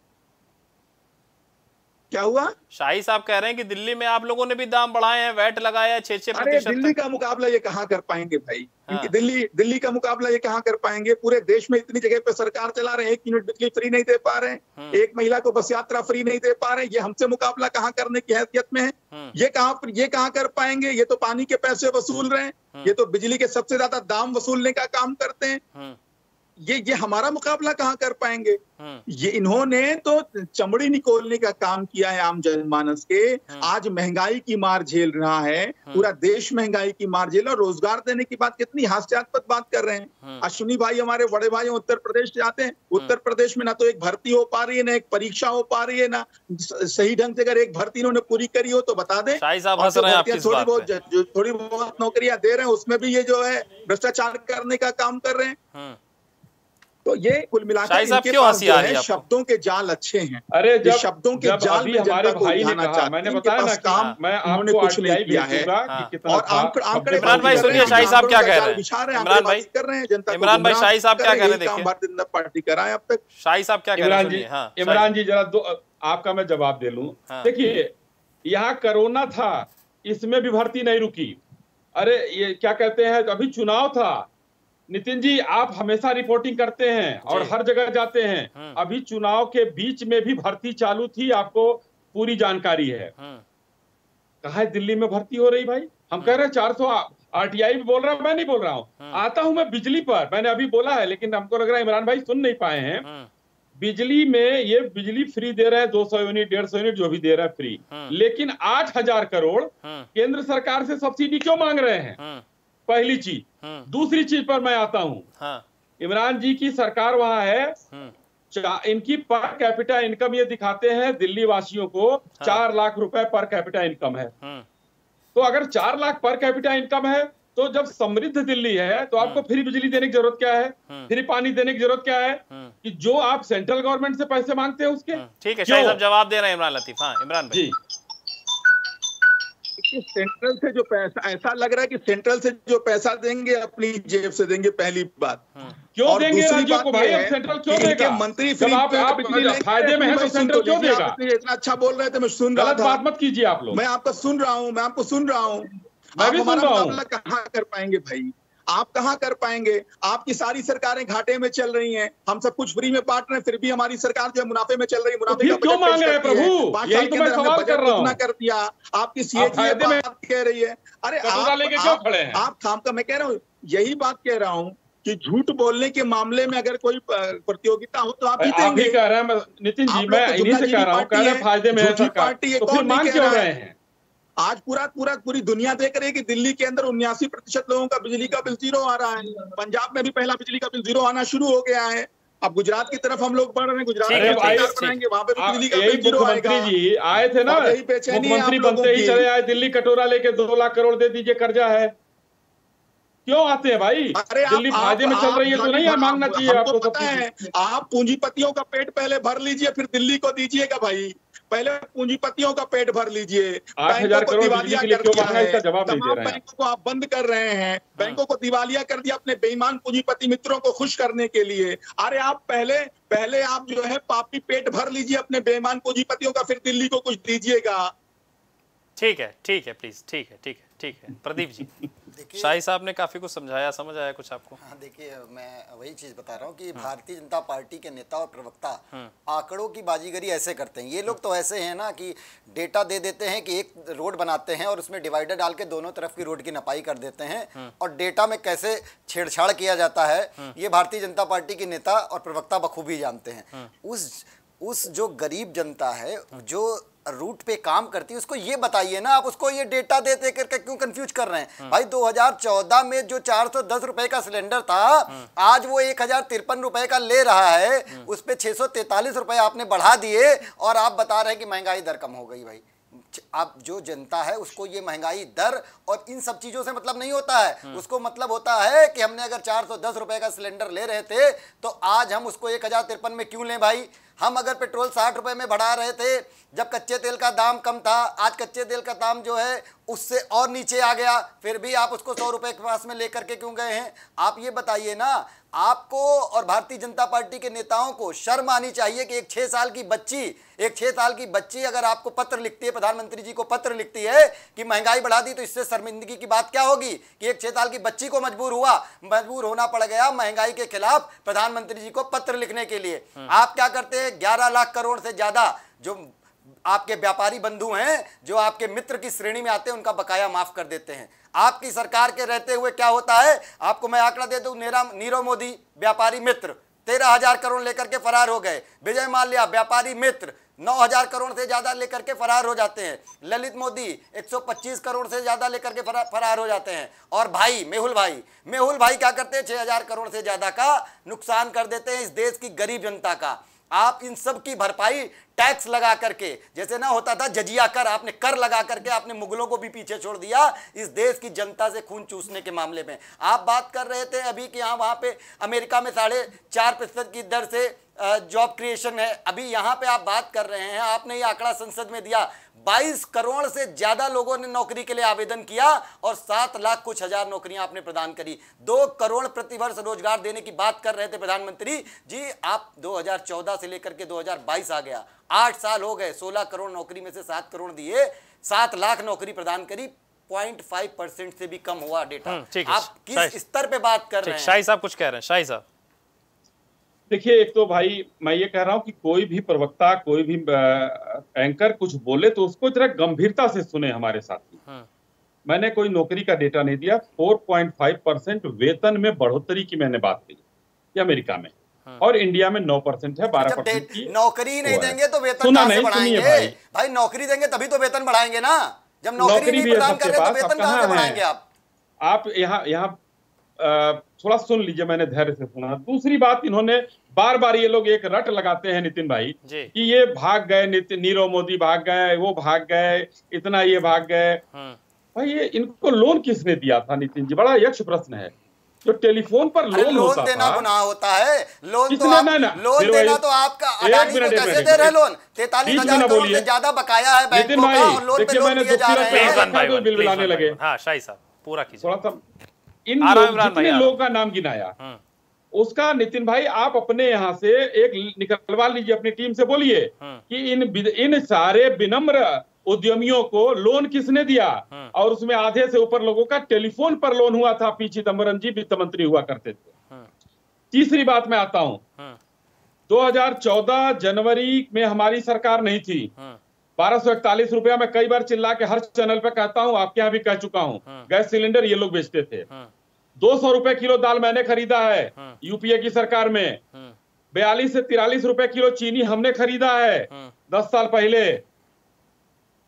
क्या हुआ? शाही साहब कह रहे हैं कि दिल्ली में आप लोगों ने भी दाम बढ़ाए हैं, वैट लगाया है छह छह प्रतिशत। अरे दिल्ली का मुकाबला ये कहाँ कर पाएंगे भाई? हाँ। दिल्ली दिल्ली का मुकाबला ये कहाँ कर पाएंगे? पूरे देश में इतनी जगह पे सरकार चला रहे हैं, एक यूनिट बिजली फ्री नहीं दे पा रहे हैं, एक महिला को बस यात्रा फ्री नहीं दे पा रहे हैं। ये हमसे मुकाबला कहाँ करने की हैसियत में है? ये कहाँ ये कहाँ कर पाएंगे? ये तो पानी के पैसे वसूल रहे हैं, ये तो बिजली के सबसे ज्यादा दाम वसूलने का काम करते हैं। ये ये हमारा मुकाबला कहाँ कर पाएंगे? ये इन्होंने तो चमड़ी निकोलने का काम किया है आम जनमानस के। आज महंगाई की मार झेल रहा है, पूरा देश महंगाई की मार झेल, और रोजगार देने की बात कितनी हास्यास्पद बात कर रहे हैं। अश्विनी भाई हमारे बड़े भाई उत्तर प्रदेश जाते हैं, उत्तर प्रदेश में ना तो एक भर्ती हो पा रही है, ना एक परीक्षा हो पा रही है, ना सही ढंग से अगर एक भर्ती इन्होंने पूरी करी हो तो बता दें। थोड़ी बहुत जो थोड़ी बहुत नौकरियां दे रहे हैं उसमें भी ये जो है भ्रष्टाचार करने का काम कर रहे हैं। तो ये कुल मिलाकर इनके पास जो है शब्दों के जाल अच्छे हैं। अरे जब शब्दों के जाल में हमारे भाई ने कहा, मैंने बताया ना काम मैं आपने कुछ नहीं किया है। और आंकड़े इमरान भाई सुनिए शाही साहब क्या कह रहे हैं। इमरान भाई कर रहे हैं, जनता इमरान भाई शाही साहब क्या कह रहे हैं, देखिए भारतीय जनता पार्टी कर रहा है अब तक। शाही साहब क्या कह रहे हैं? हाँ इमरान जी जरा दो आपका मैं जवाब दे लूं। देखिए यहाँ कोरोना था, इसमें भी भर्ती नहीं रुकी। अरे ये क्या कहते हैं, अभी चुनाव था। नितिन जी आप हमेशा रिपोर्टिंग करते हैं और हर जगह जाते हैं, अभी चुनाव के बीच में भी भर्ती चालू थी, आपको पूरी जानकारी है। कहा है दिल्ली में भर्ती हो रही भाई? हम कह रहे हैं चार सौ, आरटीआई भी बोल रहा है, मैं नहीं बोल रहा हूं। आता हूं मैं बिजली पर, मैंने अभी बोला है, लेकिन हमको लग रहा है इमरान भाई सुन नहीं पाए हैं। बिजली में ये बिजली फ्री दे रहे हैं, दो सौ यूनिट डेढ़ सौ यूनिट जो भी दे रहा है फ्री, लेकिन आठ हजार करोड़ केंद्र सरकार से सब्सिडी क्यों मांग रहे हैं? पहली चीज। दूसरी चीज पर मैं आता हूं। हाँ। इमरान जी की सरकार वहां है, इनकी पर कैपिटा इनकम ये दिखाते हैं दिल्ली वासियों को, हाँ। चार लाख रुपए पर कैपिटा इनकम है। तो अगर चार लाख पर कैपिटा इनकम है तो जब समृद्ध दिल्ली है तो आपको फ्री बिजली देने की जरूरत क्या है, फ्री पानी देने की जरूरत क्या है कि जो आप सेंट्रल गवर्नमेंट से पैसे मांगते हैं उसके? ठीक है शाही साहब जवाब दे रहे हैं इमरान लतीफ। हाँ इमरान भाई। सेंट्रल से जो पैसा, ऐसा लग रहा है कि सेंट्रल से जो पैसा देंगे अपनी जेब से देंगे, पहली बात। क्यों और देंगे दूसरी बात को भाई? अब सेंट्रल क्यों देगा? मंत्री फ्री फायदे में है तो सेंट्रल क्यों देगा? इतना अच्छा बोल रहे थे, मैं सुन रहा था। बात मत कीजिए आप लोग। मैं आपका सुन रहा हूँ, मैं आपको सुन रहा हूँ। मैं भी सुन रहा हूँ। कहाँ कर पाएंगे भाई? आप कहाँ कर पाएंगे? आपकी सारी सरकारें घाटे में चल रही हैं, हम सब कुछ फ्री में बांट रहे हैं, फिर भी हमारी सरकार जो है मुनाफे में चल रही है। मुनाफे का क्यों मांग रहे हैं प्रभु? पांच साल के अंदर हमने बजट इतना कर दिया, आपकी सीएजी बात कह रही है। अरे आप काम का, मैं कह रहा हूँ यही बात कह रहा हूँ कि झूठ बोलने के मामले में अगर कोई प्रतियोगिता हो तो आप जीतेंगे। कह रहा है नितिन जी, मैं इन्हीं से कह रहा हूँ, कह रहे फायदे में है सरकार, तो फिर मांग क्यों रहे हैं? आज पूरा पूरा पूरी दुनिया देख रही है कि दिल्ली के अंदर उन्यासी प्रतिशत लोगों का बिजली का बिल जीरो आ रहा है। पंजाब में भी पहला बिजली का बिल जीरो आना शुरू हो गया है। अब गुजरात की तरफ हम लोग बढ़ रहे हैं, गुजरात में सरकार बनाएंगे, वहां पे बिजली का बिल जीरो आएगा। मुख्यमंत्री जी आए थे ना, मुख्यमंत्री बनते ही चले आए दिल्ली, कटोरा लेके दो लाख करोड़ दे दीजिए, कर्जा है। क्यों आते हैं भाई? दिल्ली फायदे में चल रही है तो नहीं मांगना चाहिए आपको। पता है, आप पूंजीपतियों का पेट पहले भर लीजिए, फिर दिल्ली को दीजिएगा भाई। पहले पूंजीपतियों का पेट भर लीजिए। आठ हजार करोड़ दिवालिया कर दिया है, इसका जवाब नहीं दे रहे हैं। बैंकों को आप बंद कर रहे हैं, बैंकों को दिवालिया कर दिया अपने बेईमान पूंजीपति मित्रों को खुश करने के लिए। अरे आप पहले पहले आप जो है पापी पेट भर लीजिए अपने बेईमान पूंजीपतियों का, फिर दिल्ली को कुछ दीजिएगा। ठीक है, ठीक है, प्लीज, ठीक है, ठीक है, ठीक है। प्रदीप जी, शाही साहब ने काफी कुछ समझाया, समझ आया कुछ आपको? हाँ, देखिए मैं वही चीज बता रहा हूँ कि भारतीय जनता पार्टी के नेता और प्रवक्ता आंकड़ों की बाजीगरी ऐसे करते हैं। ये लोग तो ऐसे हैं ना कि डेटा दे देते हैं कि एक रोड बनाते हैं और उसमें डिवाइडर डाल के दोनों तरफ की रोड की नपाई कर देते हैं, और डेटा में कैसे छेड़छाड़ किया जाता है ये भारतीय जनता पार्टी के नेता और प्रवक्ता बखूबी जानते हैं। उस उस जो गरीब जनता है जो रूट पे काम करती है उसको ये बताइए ना, आप उसको ये डेटा दे दे करके क्यों कंफ्यूज कर रहे हैं भाई? दो हज़ार चौदह में जो चार सौ दस रुपए का सिलेंडर था, आज वो एक हजार तिरपन रुपए का ले रहा है, उस पे छह सौ तैतालीस रुपए आपने बढ़ा दिए और आप बता रहे हैं कि महंगाई दर कम हो गई। भाई आप जो जनता है उसको ये महंगाई दर और इन सब चीजों से मतलब नहीं होता है। उसको मतलब होता है कि हमने अगर चार सौ दस रुपए का सिलेंडर ले रहे थे तो आज हम उसको एक हजार तिरपन में क्यों लें भाई? हम अगर पेट्रोल साठ रुपए में बढ़ा रहे थे जब कच्चे तेल का दाम कम था, आज कच्चे तेल का दाम जो है उससे और नीचे आ गया, फिर भी आप उसको सौ रुपए के पास में लेकर के क्यों गए हैं? आप ये बताइए ना। आपको और भारतीय जनता पार्टी के नेताओं को शर्म आनी चाहिए कि एक छह साल की बच्ची एक छह साल की बच्ची अगर आपको पत्र लिखती है, प्रधानमंत्री जी को पत्र लिखती है कि महंगाई बढ़ा दी, तो इससे शर्मिंदगी की बात क्या होगी कि एक छह साल की बच्ची को मजबूर हुआ मजबूर होना पड़ गया महंगाई के खिलाफ प्रधानमंत्री जी को पत्र लिखने के लिए। आप क्या करते हैं? ग्यारह लाख करोड़ से ज्यादा जो आपके व्यापारी बंधु हैं, जो आपके मित्र की श्रेणी में आते हैं, उनका बकाया माफ कर देते हैं। आपकी सरकार के रहते हुए क्या होता है? आपको मैं आंकड़ा दे दूं, नीरव मोदी व्यापारी मित्र तेरह हजार करोड़ लेकर के फरार हो गए। विजय माल्या व्यापारी मित्र नौ हजार करोड़ से ज्यादा लेकर के फरार हो जाते हैं। ललित मोदी एक सौ पच्चीस करोड़ से ज्यादा लेकर के फरार हो जाते हैं। और भाई मेहुल भाई मेहुल भाई क्या करते हैं? छह हजार करोड़ से ज्यादा का नुकसान कर देते हैं इस देश की गरीब जनता का। आप इन सब की भरपाई टैक्स लगा करके, जैसे ना होता था जजिया कर, आपने कर लगा करके आपने मुगलों को भी पीछे छोड़ दिया इस देश की जनता से खून चूसने के मामले में। आप बात कर रहे थे अभी कि यहाँ वहाँ पे अमेरिका में साढ़े चार प्रतिशत की दर से जॉब क्रिएशन है, अभी यहाँ पे आप बात कर रहे हैं, आपने ये आंकड़ा संसद में दिया, बाईस करोड़ से ज्यादा लोगों ने नौकरी के लिए आवेदन किया और सात लाख कुछ हजार नौकरियां आपने प्रदान करी। दो करोड़ प्रतिवर्ष रोजगार देने की बात कर रहे थे प्रधानमंत्री जी, आप दो हज़ार चौदह से लेकर के दो हज़ार बाईस आ गया, आठ साल हो गए, सोलह करोड़ नौकरी में से सात करोड़ दिए, सात लाख नौकरी प्रदान करी, पॉइंट फाइव परसेंट से भी कम हुआ डेटा। आप किस स्तर पे बात कर रहे हैं? शाही साहब कुछ कह रहे हैं। शाही साहब देखिए, एक तो भाई मैं ये कह रहा हूं कि कोई भी प्रवक्ता, कोई भी एंकर कुछ बोले तो उसको जरा गंभीरता से सुने हमारे साथी। मैंने कोई नौकरी का डेटा नहीं दिया। चार पॉइंट पाँच परसेंट वेतन में बढ़ोतरी की मैंने बात की ये अमेरिका में, और इंडिया में नौ परसेंट है, बारह परसेंट की नौकरी नहीं देंगे तो वेतन कहां से बढ़ाएंगे? भाई भाई नौकरी देंगे तभी तो वेतन बढ़ाएंगे ना। जब नौकरी नहीं प्रदान कर रहे तो वेतन कहां से बढ़ाएंगे आप? आप यहाँ यहाँ थोड़ा सुन लीजिए, मैंने धैर्य से सुना। दूसरी बात, इन्होंने बार बार ये लोग एक रट लगाते हैं नितिन भाई कि ये भाग गए, नितिन नीरव मोदी भाग गए, वो भाग गए, इतना ये भाग गए। भाई ये इनको लोन किसने दिया था नितिन जी? बड़ा यक्ष प्रश्न है। जो टेलीफोन पर लोन होता देना गुनाह होता है। लोन तो आप, लोन देना तो आपका अडानी को कैसे दे रहे लोन? तैतालीस हजार करोड़ से ज्यादा बकाया है बैंकों का और लोन पे लोन दिए जा रहे हैं। बिल बनाने लगे। हाँ शाही साहब पूरा कीजिए। थोड़ा सा इन जितने लोगों का नाम गिनाया उसका नितिन भाई आप अपने यहाँ से एक निकलवा लीजिए, अपनी टीम से बोलिए कि इन इन सारे विनम्र उद्यमियों को लोन किसने दिया, और उसमें आधे से ऊपर लोगों का टेलीफोन पर लोन हुआ था। पी चिदम्बरम जी वित्त मंत्री हुआ करते थे। तीसरी बात मैं आता हूं, दो हज़ार चौदह जनवरी में हमारी सरकार नहीं थी। बारह सौ इकतालीस रुपया मैं कई बार चिल्ला के हर चैनल पे कहता हूं, आपके यहाँ भी कह चुका हूं, गैस सिलेंडर ये लोग बेचते थे। दो सौ रुपए किलो दाल मैंने खरीदा है यूपीए की सरकार में। बयालीस से तिरालीस रुपए किलो चीनी हमने खरीदा है दस साल पहले।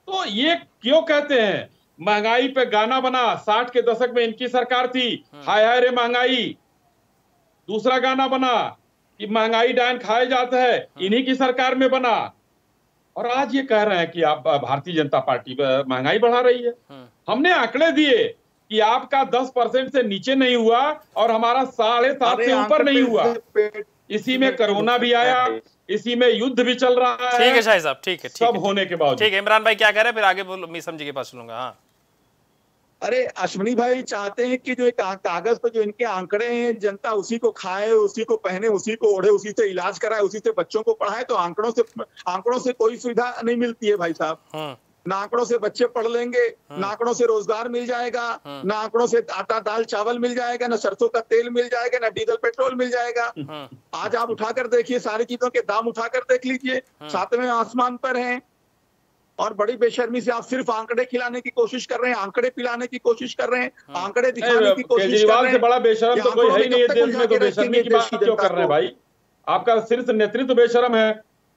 तो ये क्यों कहते हैं महंगाई पे गाना बना, साठ के दशक में इनकी सरकार थी, हाय हाय रे महंगाई। दूसरा गाना बना कि महंगाई डायन खाए जाता है, इन्हीं की सरकार में बना। और आज ये कह रहे हैं कि आप भारतीय जनता पार्टी महंगाई बढ़ा रही है। हमने आंकड़े दिए कि आपका दस परसेंट से नीचे नहीं हुआ और हमारा साढ़े सात से ऊपर नहीं हुआ। इसी में कोरोना भी आया, इसी में युद्ध भी चल रहा है। ठीक है शाही साहब, ठीक है, सब होने के बाद। ठीक है, इमरान भाई क्या कह रहे हैं, फिर आगे बोलो, मीसम जी के पास चलूंगा। हाँ, अरे अश्विनी भाई चाहते हैं कि जो एक कागज पर जो इनके आंकड़े हैं, जनता उसी को खाए, उसी को पहने, उसी को ओढ़े, उसी से इलाज कराए, उसी से बच्चों को पढ़ाए। तो आंकड़ों से आंकड़ों से कोई सुविधा नहीं मिलती है भाई साहब। ना आंकड़ों से बच्चे पढ़ लेंगे, ना आंकड़ों से रोजगार मिल जाएगा, ना आंकड़ों से आटा दाल चावल मिल जाएगा, ना सरसों का तेल मिल जाएगा, ना डीजल पेट्रोल मिल जाएगा। आज आप उठाकर देखिए, सारी चीजों के दाम उठाकर देख लीजिए, सातवें आसमान पर हैं। और बड़ी बेशर्मी से आप सिर्फ आंकड़े खिलाने की कोशिश कर रहे हैं, आंकड़े पिलाने की कोशिश कर रहे हैं, आंकड़े दिखाने की कोशिश कर रहे हैं। केजरीवाल से बड़ा बेशरम तो कोई है ही नहीं देश में, तो बेशर्मी की बात क्यों कर रहे हैं भाई? आपका शीर्ष नेतृत्व बेशरम है।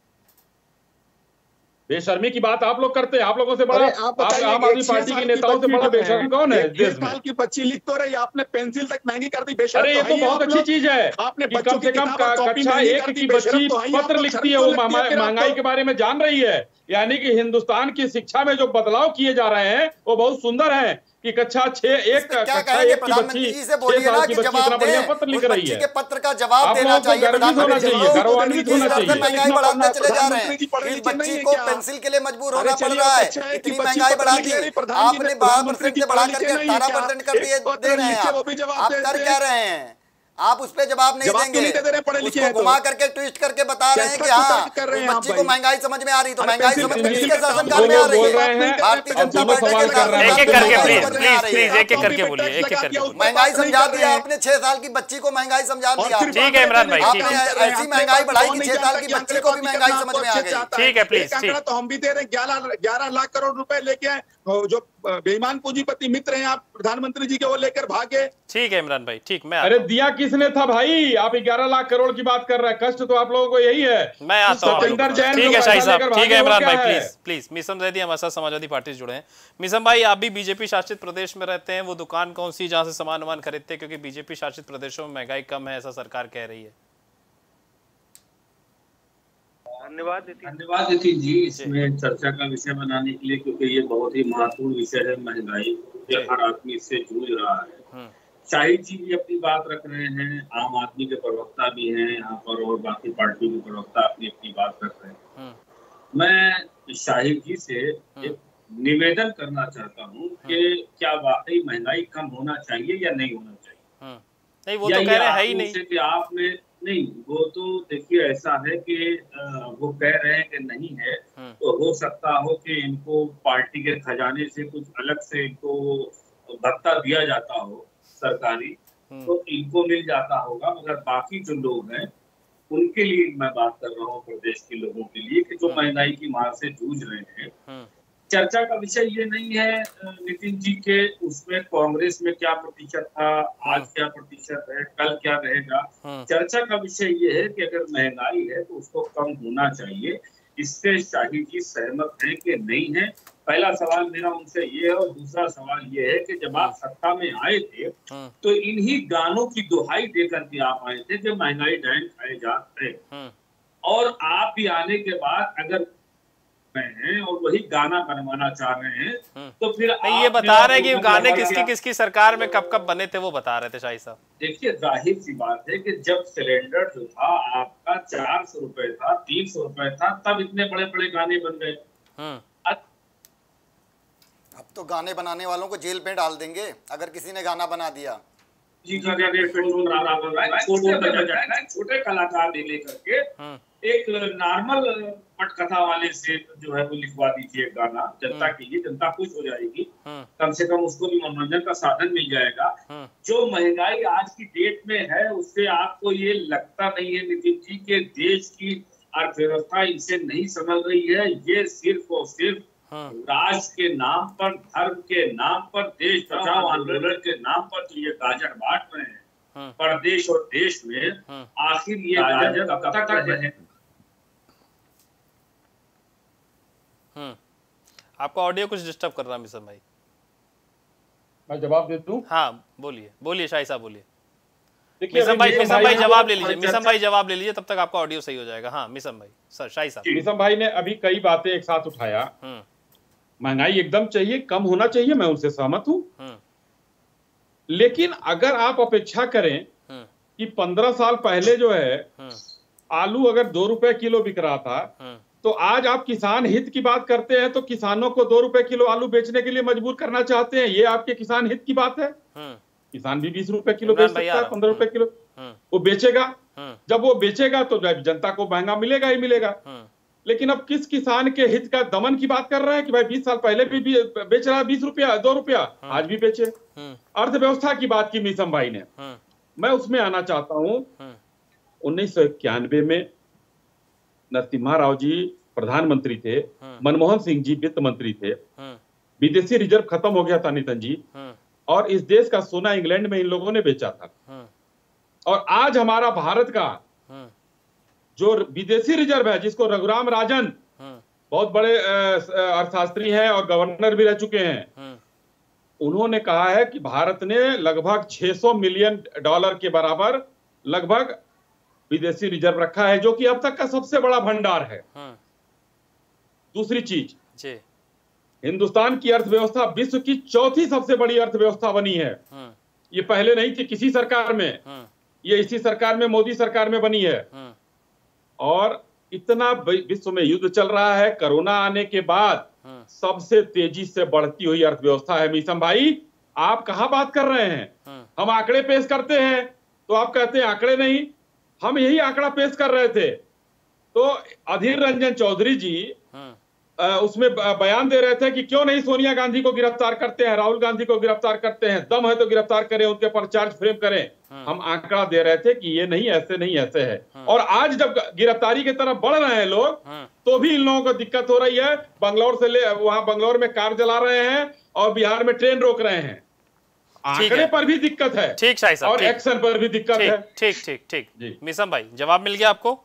बेशर्मी की बात आप लोग करते हैं। आप लोगों से बड़ा आप आम आदमी पार्टी के नेताओं से बड़ा बेशर्म कौन है देश में? साल की बच्ची लिख तो रही, आपने पेंसिल तक महंगी कर दी। बेशर्म अरे ये तो बहुत अच्छी चीज है। आपने कम से कम कक्षा एक की बच्ची पत्र लिखती है, वो महंगाई के बारे में जान रही है। यानी कि हिंदुस्तान की शिक्षा में जो बदलाव किए जा रहे हैं वो बहुत सुंदर है कि कक्षा छह एक कक्षा एक की बच्ची छह साल की बच्ची इतना बढ़िया पत्र लिख रही है। के पत्र का जवाब देना चाहिए, गर्वित होना चाहिए, गौरवान्वित होना चाहिए। महंगाई बढ़ाते चले जा रहे हैं, इस बच्ची को पेंसिल के लिए मजबूर होना पड़ रहा है। इतनी महंगाई बढ़ा दी आपने, बारह परसेंट से बढ़ा करके अठारह परसेंट कर दिए दे रहे हैं। आप कर क्या रहे हैं? आप उस पर जवाब नहीं देंगे, उसको घुमा करके ट्विस्ट करके बता रहे हैं कि हाँ बच्ची को महंगाई समझ में आ रही, तो महंगाई समझ में किसके शासनकाल में आ रही है? भारतीय जनता पार्टी के महंगाई समझा दिया आपने, छह साल की बच्ची को महंगाई समझा दिया। ठीक है इमरान भाई, आपने ऐसी महंगाई बढ़ाई कि छह साल की बच्ची को भी महंगाई समझ में आ गई। ठीक है, प्लीज। तो हम भी दे रहे हैं, ग्यारह ग्यारह लाख करोड़ रुपए लेके आए, जो बेईमान पूंजीपति मित्र हैं आप प्रधानमंत्री जी के, वो लेकर भागे। ठीक है इमरान भाई, ठीक। मैं अरे दिया किसने था भाई? आप ग्यारह लाख करोड़ की बात कर रहे हैं, कष्ट तो आप लोगों को यही है। मैं आता हूँ। ठीक है शाही साहब, ठीक है इमरान भाई, प्लीज प्लीज। मीसम जैदी हमारे साथ समाजवादी पार्टी से जुड़े हैं। मीसम भाई, आप भी बीजेपी शासित प्रदेश में रहते हैं, वो दुकान कौन सी जहाँ से सामान वामान खरीदते हैं? क्योंकि बीजेपी शासित प्रदेशों में महंगाई कम है, ऐसा सरकार कह रही है। धन्यवाद धन्यवाद नितिन जी, इसमें चर्चा का विषय बनाने के लिए, क्योंकि ये बहुत ही महत्वपूर्ण विषय है। महंगाई हर आदमी इससे जूझ रहा है। शाहिद जी भी अपनी बात रख रहे हैं, आम आदमी के प्रवक्ता भी हैं यहाँ पर, और बाकी पार्टियों के प्रवक्ता अपनी अपनी बात रख रहे हैं। मैं शाहिद जी से एक निवेदन करना चाहता हूँ कि क्या वाकई महंगाई कम होना चाहिए या नहीं होना चाहिए? नहीं, वो तो कह रहे हैं ही नहीं कि आपने नहीं, वो तो देखिए ऐसा है कि वो कह रहे हैं कि नहीं है, तो हो सकता हो कि इनको पार्टी के खजाने से कुछ अलग से इनको भत्ता दिया जाता हो सरकारी, तो इनको मिल जाता होगा। मगर बाकी जो लोग हैं उनके लिए मैं बात कर रहा हूँ, प्रदेश के लोगों के लिए, कि जो महंगाई की मार से जूझ रहे हैं। चर्चा का विषय ये नहीं है नितिन जी के उसमें कांग्रेस में क्या प्रतिशत था, आज क्या प्रतिशत है, कल क्या रहेगा। चर्चा का विषय ये है कि अगर महंगाई है तो उसको कम होना चाहिए। इससे शाहिद जी सहमत हैं कि नहीं है? पहला सवाल मेरा उनसे ये है। और दूसरा सवाल ये है कि जब आप सत्ता में आए थे तो इन्हीं गानों की दुहाई देकर के आप आए थे कि महंगाई डायन खाए जाते हैं, और आप भी आने के बाद अगर हैं और वही गाना बनवाना चाह रहे हैं तो फिर नहीं, ये बता रहे हैं कि गाने किसकी किसकी सरकार में कब कब बने थे, वो बता रहे थे शाही साहब। देखिए जाहिर सी बात है कि जब सिलेंडर जो था आपका चार सौ रुपए था, तीन सौ रुपए था, तब इतने बड़े बड़े गाने बन गए। अब तो गाने बनाने वालों को जेल में डाल देंगे अगर किसी ने गाना बना दिया। जी जी, छोटे कलाकार ले लेकर के एक नॉर्मल पटकथा वाले से जो है वो लिखवा दीजिए गाना जनता के लिए, जनता खुश हो जाएगी, कम से कम उसको भी मनोरंजन का साधन मिल जाएगा। जो महंगाई आज की डेट में है उससे आपको ये लगता नहीं है नितिन जी के देश की अर्थव्यवस्था इनसे नहीं संभल रही है? ये सिर्फ और सिर्फ राष्ट्र के नाम पर, धर्म के नाम पर, देश बचाओ आंदोलन के नाम पर जो ये गाजर बांट रहे हैं प्रदेश और देश में, आखिर ये गाजर कब तक रहे? आपका ऑडियो कुछ डिस्टर्ब कर रहा है मिशन भाई। मैं जवाब दे दूं? हाँ बोलिए बोलिए शाही साहब बोलिए। देखिए मिशन भाई मिशन भाई जवाब ले लीजिए, चर्चा- मिशन भाई जवाब ले लीजिए, तब तक आपका ऑडियो सही हो जाएगा। हाँ मिशन भाई, सर शाही साहब। मिशन भाई ने अभी कई बातें एक साथ उठाया। हम्म महंगाई एकदम चाहिए, कम होना चाहिए, मैं उनसे सहमत हूं। हम्म लेकिन अगर आप अपेक्षा करें हम्म कि पंद्रह साल पहले जो है हम्म आलू अगर दो रुपए किलो बिक रहा था, हम्म तो आज आप किसान हित की बात करते हैं तो किसानों को दो रुपए किलो आलू बेचने के लिए मजबूर करना चाहते हैं। ये आपके किसान हित की बात है? हम्म किसान भी बीस रुपए किलो इमरान बेच भाई आ सकता है, रहा हूं। पंद्रह रुपए किलो हम्म वो बेचेगा। हम्म जब वो बेचेगा तो जनता को महंगा मिलेगा ही मिलेगा। हम्म लेकिन अब किस किसान के हित का दमन की बात कर रहे हैं कि भाई बीस साल पहले भी, भी बेच रहा है बीस रुपया दो रुपया, आज भी बेचे। हम्म अर्थव्यवस्था की बात की मीसम भाई ने, हम्म मैं उसमें आना चाहता हूं। हम्म उन्नीस सौ इक्यानवे में नरसिम्हा राव जी प्रधानमंत्री थे, मनमोहन सिंह जी वित्त मंत्री थे, हम्म विदेशी रिजर्व खत्म हो गया था नितिन जी, हम्म और इस देश का सोना इंग्लैंड में इन लोगों ने बेचा था। हम्म और आज हमारा भारत का हम्म जो विदेशी रिजर्व है, जिसको रघुराम राजन हम्म बहुत बड़े अ, अर्थशास्त्री हैं और गवर्नर भी रह चुके हैं, हम्म उन्होंने कहा है कि भारत ने लगभग छह सौ मिलियन डॉलर के बराबर लगभग विदेशी रिजर्व रखा है, जो कि अब तक का सबसे बड़ा भंडार है। हम्म दूसरी चीज, जी हिंदुस्तान की अर्थव्यवस्था विश्व की चौथी सबसे बड़ी अर्थव्यवस्था बनी है। हम्म ये पहले नहीं थी किसी सरकार में, हम्म ये इसी सरकार में, मोदी सरकार में बनी है। हम्म और इतना विश्व में युद्ध चल रहा है, कोरोना आने के बाद हम्म सबसे तेजी से बढ़ती हुई अर्थव्यवस्था है। मीसम भाई, आप कहां बात कर रहे हैं? हम्म हम आंकड़े पेश करते हैं तो आप कहते हैं आंकड़े नहीं। हम यही आंकड़ा पेश कर रहे थे तो अधीर रंजन चौधरी जी हम्म अ, उसमें ब- बयान दे रहे थे कि क्यों नहीं सोनिया गांधी को गिरफ्तार करते हैं, राहुल गांधी को गिरफ्तार करते हैं, दम है तो गिरफ्तार करें, उनके पर चार्ज फ्रेम करें। हम आंकड़ा दे रहे थे कि ये नहीं, ऐसे नहीं, ऐसे है। और आज जब गिरफ्तारी की तरफ बढ़ रहे हैं लोग, तो भी इन लोगों को दिक्कत हो रही है। बंगलौर से ले वहां बंगलौर में कार जला रहे हैं और बिहार में ट्रेन रोक रहे हैं। आंकड़े पर भी दिक्कत है, ठीक शाही साहब, और ठीक। एक्शन पर भी दिक्कत है। ठीक ठीक ठीक जी। ठीक मिसम भाई, जवाब मिल गया आपको?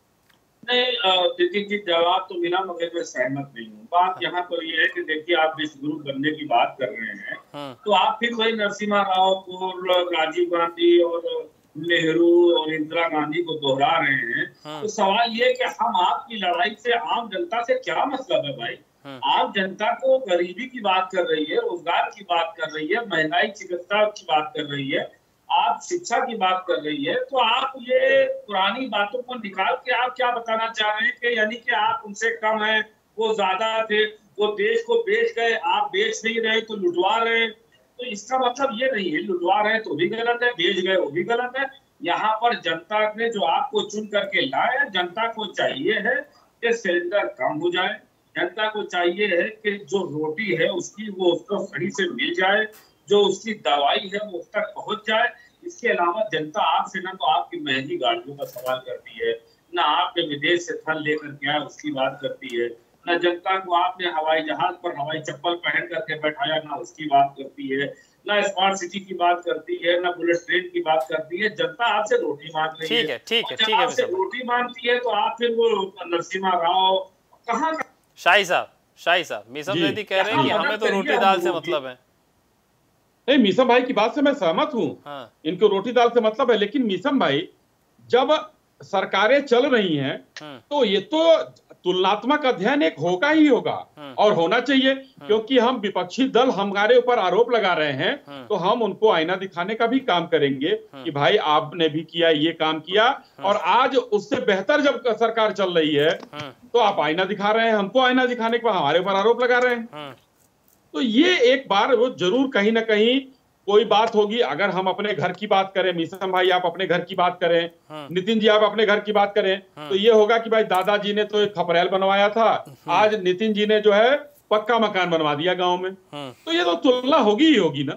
नहीं दीदी जी, जवाब तो मिला, मगर मैं सहमत नहीं हूँ। बात यहाँ पर ये है कि देखिए, आप विश्व गुरु बनने की बात कर रहे हैं तो आप फिर वही नरसिम्हा राव को, राजीव गांधी और नेहरू और इंदिरा गांधी को दोहरा रहे हैं। तो सवाल ये है कि हम आपकी लड़ाई से आम जनता से क्या मतलब है भाई? आम जनता को गरीबी की बात कर रही है, रोजगार की बात कर रही है, महंगाई चिकित्सा की बात कर रही है, आप शिक्षा की बात कर रही है। तो आप ये पुरानी बातों को निकाल के आप क्या बताना चाह रहे हैं कि यानी कि आप उनसे कम हैं, वो ज्यादा थे, वो देश को बेच गए, आप बेच नहीं रहे तो लुटवा रहे हैं। तो इसका मतलब ये नहीं है, लुटवा रहे तो भी गलत है, बेच गए वो भी गलत है। यहाँ पर जनता ने जो आपको चुन करके लाया, जनता को चाहिए है कि सिलेंडर कम हो जाए, जनता को चाहिए है कि जो रोटी है उसकी वो उसको सही से मिल जाए, जो उसकी दवाई है वो उस तक पहुंच जाए। इसके अलावा जनता आपसे ना तो आपकी महंगी गाड़ियों का सवाल करती है, ना आपने विदेश से फल लेकर के आए उसकी बात करती है, ना जनता को आपने हवाई जहाज पर हवाई चप्पल पहन करके बैठाया ना उसकी बात करती है, ना स्मार्ट सिटी की बात करती है, ना बुलेट ट्रेन की बात करती है। जनता आपसे रोटी मांग रही है। ठीक है ठीक है जब ठीक है आपसे मिसम रोटी मांगती है तो आप फिर वो नरसिम्हा राव कहाँ का शाही साहब, शाही साहब मिसम जी। दीदी कह रहे हैं कि हाँ, हमें तो मदद रोटी करिए दाल हम से लोगों मतलब है। नहीं, मीसम भाई की बात से मैं सहमत हूं, हाँ इनको रोटी दाल से मतलब है। लेकिन मीसम भाई, जब सरकारें चल रही हैं हम्म तो ये तो तुलनात्मक अध्ययन एक होगा ही होगा, और होना चाहिए, क्योंकि हम विपक्षी दल हमारे ऊपर आरोप लगा रहे हैं तो हम उनको आईना दिखाने का भी काम करेंगे कि भाई आपने भी किया, ये काम किया, और आज उससे बेहतर जब सरकार चल रही है तो आप आईना दिखा रहे हैं, हमको आईना दिखाने के बाद हमारे ऊपर आरोप लगा रहे हैं। तो ये एक बार वो जरूर कहीं ना कहीं कोई बात होगी। अगर हम अपने घर की बात करें, मिसम भाई आप अपने घर की बात करें, नितिन जी आप अपने घर की बात करें, तो ये होगा कि भाई दादाजी ने तो एक खपरेल बनवाया था, आज नितिन जी ने जो है पक्का मकान बनवा दिया गांव में। तो ये तो तुलना होगी ही होगी ना।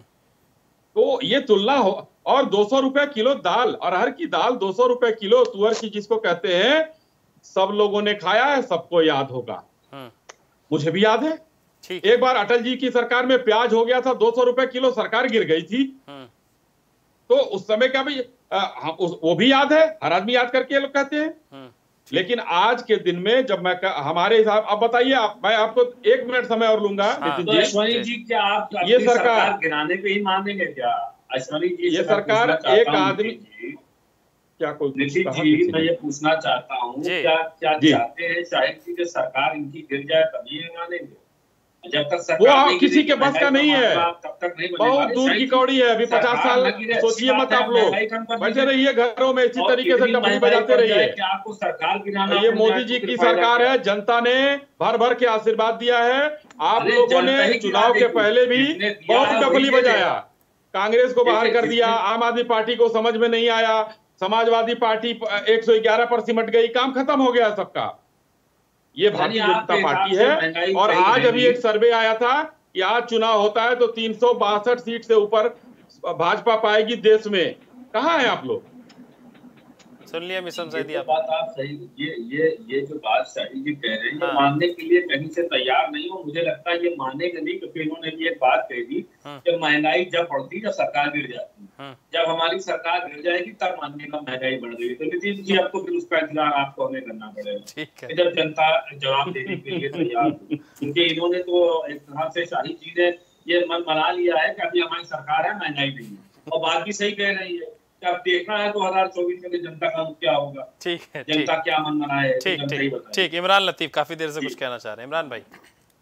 तो ये तुलना हो। और दो सौ रुपए किलो दाल, अरहर की दाल दो सौ रुपए किलो, तुअर की जिसको कहते हैं, सब लोगों ने खाया है, सबको याद होगा, मुझे भी याद है। एक बार अटल जी की सरकार में प्याज हो गया था दो सौ रुपए किलो, सरकार गिर गई थी। तो उस समय क्या भाई, आ, उस, वो भी याद है, हर आदमी याद करके ये लोग कहते हैं। लेकिन आज के दिन में जब मैं हमारे हिसाब, अब बताइए आप, मैं आपको एक मिनट समय और लूंगा। हाँ, तो अश्वनी जी क्या आप ये सरकार, सरकार गिराने पे ही मानेंगे क्या अश्वनी जी? ये सरकार एक आदमी क्या कोई नितिन जी, मैं ये पूछना चाहता हूँ, क्या क्या चाहते हैं शाहिद जी की सरकार इनकी गिर जाए तभी ये मानेंगे? जब तक सरकार वो किसी के बस का नहीं है, तब तक नहीं, बहुत दूर की कौड़ी है। अभी पचास साल सोचिए मत आप लोग, बैठे रहिए घरों में इसी तरीके से डबली बजाते रहिए। आपको सरकार गिराना, ये मोदी जी की सरकार है, जनता ने भर भर के आशीर्वाद दिया है। आप लोगों ने चुनाव के पहले भी बहुत डबली बजाया, कांग्रेस को बाहर कर दिया, आम आदमी पार्टी को समझ में नहीं आया, समाजवादी पार्टी एक सौ ग्यारह पर सिमट गई, काम खत्म हो गया सबका। ये भारतीय जनता पार्टी है। और आज अभी एक सर्वे आया था कि आज चुनाव होता है तो तीन सौ बासठ सीट से ऊपर भाजपा पाएगी देश में। कहाँ है आप लोग? सुन लिया मिशन सैदी, आप बात आप सही, ये ये ये जो बात शाहिद जी कह रहे हैं, ये मानने के लिए कहीं से तैयार नहीं हो। मुझे लगता है ये मानेंगे नहीं, क्योंकि इन्होंने भी एक बात कही थी कि महंगाई जब बढ़ती जब सरकार गिर जाती है, जब हमारी सरकार गिर जाएगी तब मानने का महंगाई बढ़ गई। तो नितिन जी आपको फिर उसका इंतजार आपको हमें करना पड़ेगा जब जनता जवाब देने के लिए तैयार हो, क्योंकि इन्होंने तो एक तरह से शाहिद जी ने ये मन बना लिया है कि अभी हमारी सरकार है, महंगाई नहीं है। और बात भी सही कह रही है, अब देखना है दो हजार चौबीस में जनता का क्या होगा। ठीक है, जनता क्या मन बनाए। ठीक ठीक ठीक। इमरान लतीफ काफी देर से कुछ कहना चाह रहे हैं, इमरान भाई।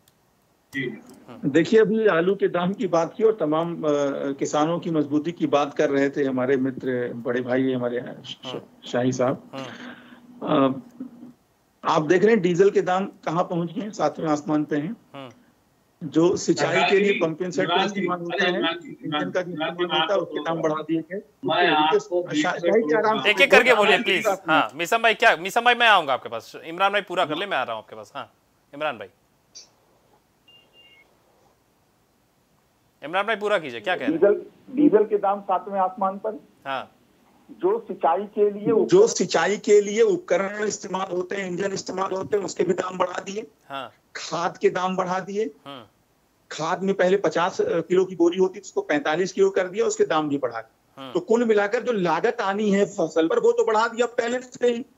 देखिए, अभी आलू के दाम की बात की और तमाम आ, किसानों की मजबूती की बात कर रहे थे हमारे मित्र बड़े भाई हमारे शाही साहब। आप देख रहे हैं डीजल के दाम कहाँ पहुंच गए, सातवें आसमान पे हैं। जो सिंचाई के लिए पंपिंग सेट का इस्तेमाल होता है, इंजन का इस्तेमाल होता है, उसके दाम बढ़ा दिए गए। एक एक करके बोलिए प्लीज। हाँ मिसम भाई, क्या मिसम भाई मैं आऊंगा आपके पास। इमरान भाई पूरा कर ले, मैं आ रहा हूँ आपके पास। हाँ इमरान भाई, इमरान भाई पूरा कीजिए, क्या कह रहे हैं? डीजल डीजल के दाम सातवें आसमान पर। हाँ, जो सिंचाई के लिए जो सिंचाई के लिए उपकरण इस्तेमाल होते हैं, इंजन इस्तेमाल होते हैं, उसके भी दाम बढ़ा दिए। हाँ, खाद के दाम बढ़ा दिए। खाद में पहले पचास किलो की बोरी होती थी, उसको पैंतालीस किलो कर दिया, उसके दाम भी बढ़ा दिए। तो कुल मिलाकर जो लागत आनी है फसल पर वो तो बढ़ा दिया पहले से ही।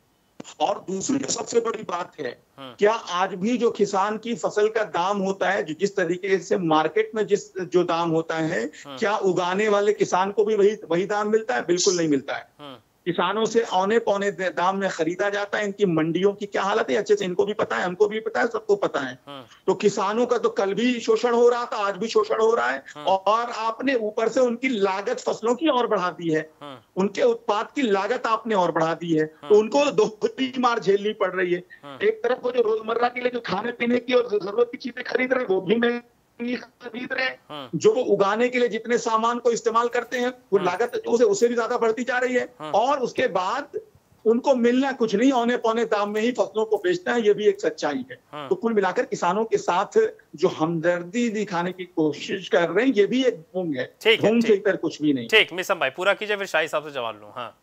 और दूसरी जो सबसे बड़ी बात है, क्या आज भी जो किसान की फसल का दाम होता है, जो जिस तरीके से मार्केट में जिस जो दाम होता है, क्या उगाने वाले किसान को भी वही वही दाम मिलता है? बिल्कुल नहीं मिलता है। किसानों से औने पौने दाम में खरीदा जाता है। इनकी मंडियों की क्या हालत है अच्छे से इनको भी पता है, हमको भी पता है, सबको पता है। तो किसानों का तो कल भी शोषण हो रहा था, आज भी शोषण हो रहा है। और आपने ऊपर से उनकी लागत फसलों की और बढ़ा दी है, उनके उत्पाद की लागत आपने और बढ़ा दी है। तो उनको दोहरी मार झेलनी पड़ रही है। एक तरफ वो जो रोजमर्रा के लिए जो खाने पीने की और जरूरत की चीजें खरीद रहे हैं वो भी मैं खरीद रहे, जो वो उगाने के लिए जितने सामान को इस्तेमाल करते हैं वो लागत उसे उससे भी ज्यादा बढ़ती जा रही है। और उसके बाद उनको मिलना कुछ नहीं, औने पौने दाम में ही फसलों को बेचना है, ये भी एक सच्चाई है। तो कुल मिलाकर किसानों के साथ जो हमदर्दी दिखाने की कोशिश कर रहे हैं, ये भी एक ढोंग है। ढोंग से इतर कुछ भी नहीं। ठीक, मिसम भाई पूरा कीजिए, फिर शाही साहब से जवाब लूं। हाँ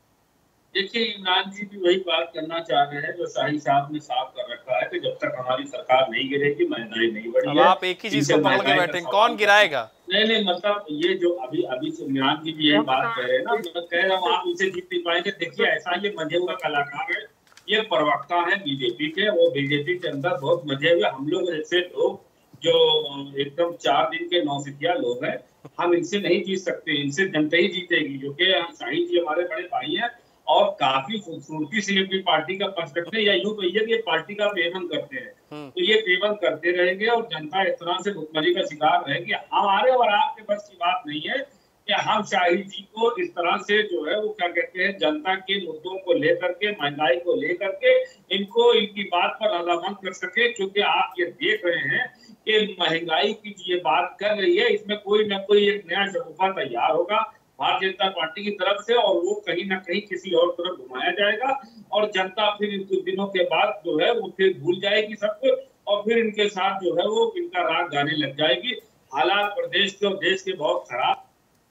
देखिए, इमरान जी भी वही बात करना चाह रहे हैं जो शाही साहब ने साफ कर रखा है कि जब तक हमारी सरकार नहीं गिरेगी महंगाई नहीं बढ़ी है। आप एक ही चीज को पकड़ के बैठे, कौन गिराएगा? नहीं नहीं, मतलब ये जो अभी अभी से इमरान जी भी यही बात कह रहे हैं ना, मैं कह रहा हूँ आप इसे जीत नहीं पाएंगे। देखिए, ऐसा ये मजे हुआ कलाकार है, ये प्रवक्ता है बीजेपी के, वो बीजेपी के अंदर बहुत मजे हुए। हम लोग ऐसे लोग जो एकदम चार दिन के नौसिखिया लोग हैं, हम इनसे नहीं जीत सकते, इनसे जनता ही जीतेगी। क्योंकि शाही जी हमारे बड़े भाई हैं और काफी खूबसूरती से अपनी पार्टी का पक्ष रखते हैं, या यूं कहिए कि पार्टी का पेवन करते हैं। तो ये पेवन करते रहेंगे और जनता इस तरह से भुखमरी का शिकार रहेगी। हमारे और आपके बस की बात नहीं है कि हम शाहिद जी को इस तरह से जो है वो क्या कहते हैं, जनता के मुद्दों को लेकर के, महंगाई को लेकर के इनको इनकी बात पर रजामंद कर सके। क्योंकि आप ये देख रहे हैं कि महंगाई की ये बात कर रही है, इसमें कोई ना कोई एक नया शगुफा तैयार होगा भारतीय जनता पार्टी की तरफ से, और वो कहीं ना कहीं किसी और तरफ घुमाया जाएगा। और जनता फिर इन कुछ दिनों के बाद जो है वो फिर भूल जाएगी सब कुछ, और फिर इनके साथ जो है वो इनका राग गाने लग जाएगी। हालात प्रदेश के और देश के बहुत खराब।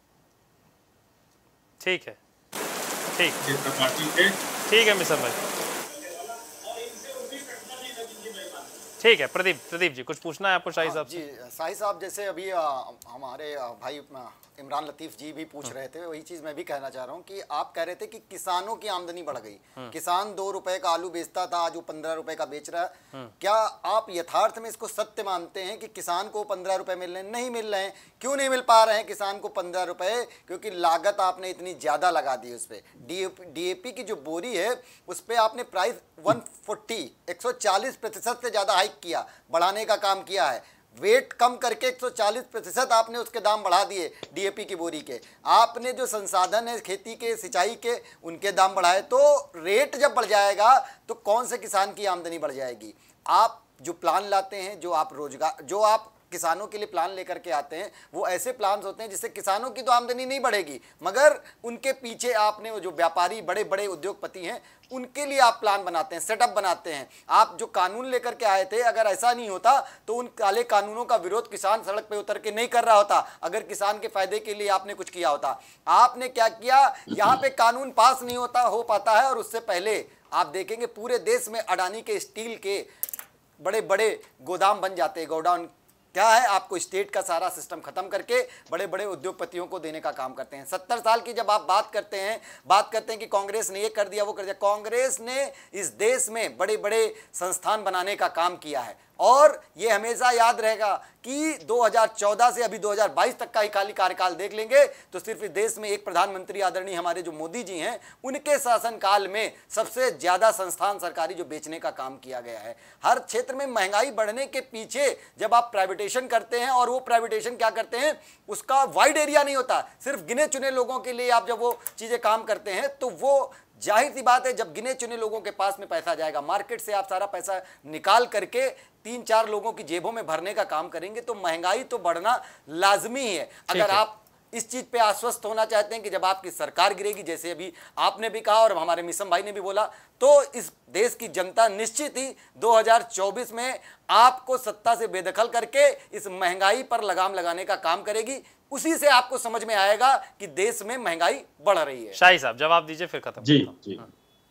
ठीक है, ठीक जनता पार्टी से ठीक है मिसर भाई, ठीक है। प्रदीप प्रदीप जी कुछ पूछना है आपको शाही साहब जी? शाही साहब, जैसे अभी आ, हमारे भाई इमरान लतीफ़ जी भी पूछ रहे थे, वही चीज़ मैं भी कहना चाह रहा हूँ कि आप कह रहे थे कि किसानों की आमदनी बढ़ गई, किसान दो रुपए का आलू बेचता था, आज वो पंद्रह रुपए का बेच रहा है। क्या आप यथार्थ में इसको सत्य मानते हैं कि किसान को पंद्रह रुपए मिल रहे हैं? नहीं मिल रहे हैं। क्यों नहीं मिल पा रहे हैं किसान को पंद्रह रुपए? क्योंकि लागत आपने इतनी ज़्यादा लगा दी उस पर। डी ए पी की जो बोरी है उस पर आपने प्राइस वन फोर्टी एक सौ चालीस प्रतिशत से ज़्यादा हाइक किया, बढ़ाने का काम किया है। वेट कम करके एक सौ चालीस प्रतिशत आपने उसके दाम बढ़ा दिए डी ए पी की बोरी के। आपने जो संसाधन है खेती के, सिंचाई के, उनके दाम बढ़ाए। तो रेट जब बढ़ जाएगा तो कौन से किसान की आमदनी बढ़ जाएगी? आप जो प्लान लाते हैं, जो आप रोजगार, जो आप किसानों के लिए प्लान लेकर के आते हैं, वो ऐसे प्लान्स होते हैं जिससे किसानों की तो आमदनी नहीं बढ़ेगी, मगर उनके पीछे आपने वो जो व्यापारी, बड़े बड़े उद्योगपति हैं, उनके लिए आप प्लान बनाते हैं, सेटअप बनाते हैं। आप जो कानून लेकर के आए थे, अगर ऐसा नहीं होता तो उन काले कानूनों का विरोध किसान सड़क पे उतर के नहीं कर रहा होता। अगर किसान के फायदे के लिए आपने कुछ किया होता। आपने क्या किया? यहाँ पे कानून पास नहीं होता हो पाता है, और उससे पहले आप देखेंगे पूरे देश में अडानी के स्टील के बड़े बड़े गोदाम बन जाते हैं, गोडाउन। क्या है? आपको स्टेट का सारा सिस्टम खत्म करके बड़े बड़े उद्योगपतियों को देने का काम करते हैं। सत्तर साल की जब आप बात करते हैं, बात करते हैं कि कांग्रेस ने ये कर दिया, वो कर दिया। कांग्रेस ने इस देश में बड़े बड़े संस्थान बनाने का काम किया है, और ये हमेशा याद रहेगा कि दो हज़ार चौदह से अभी दो हज़ार बाईस तक का ही खाली कार्यकाल देख लेंगे तो सिर्फ इस देश में एक प्रधानमंत्री आदरणीय हमारे जो मोदी जी हैं, उनके शासनकाल में सबसे ज्यादा संस्थान सरकारी जो बेचने का काम किया गया है। हर क्षेत्र में महंगाई बढ़ने के पीछे जब आप प्राइवेटेशन करते हैं, और वो प्राइवेटेशन क्या करते हैं, उसका वाइड एरिया नहीं होता, सिर्फ गिने चुने लोगों के लिए आप जब वो चीजें काम करते हैं, तो वो जाहिर सी बात है जब गिने चुने लोगों के पास में पैसा जाएगा, मार्केट से आप सारा पैसा निकाल करके तीन चार लोगों की जेबों में भरने का काम करेंगे, तो महंगाई तो बढ़ना लाजमी है। अगर आप इस चीज पे आश्वस्त होना चाहते हैं कि जब आपकी सरकार गिरेगी, जैसे अभी आपने भी कहा और हमारे मिशन भाई ने भी बोला, तो इस देश की जनता निश्चित ही दो हज़ार चौबीस में आपको सत्ता से बेदखल करके इस महंगाई पर लगाम लगाने का काम करेगी। उसी से आपको समझ में आएगा कि देश में महंगाई बढ़ रही है। शाही साहब जवाब दीजिए, फिर खत्म। जी जी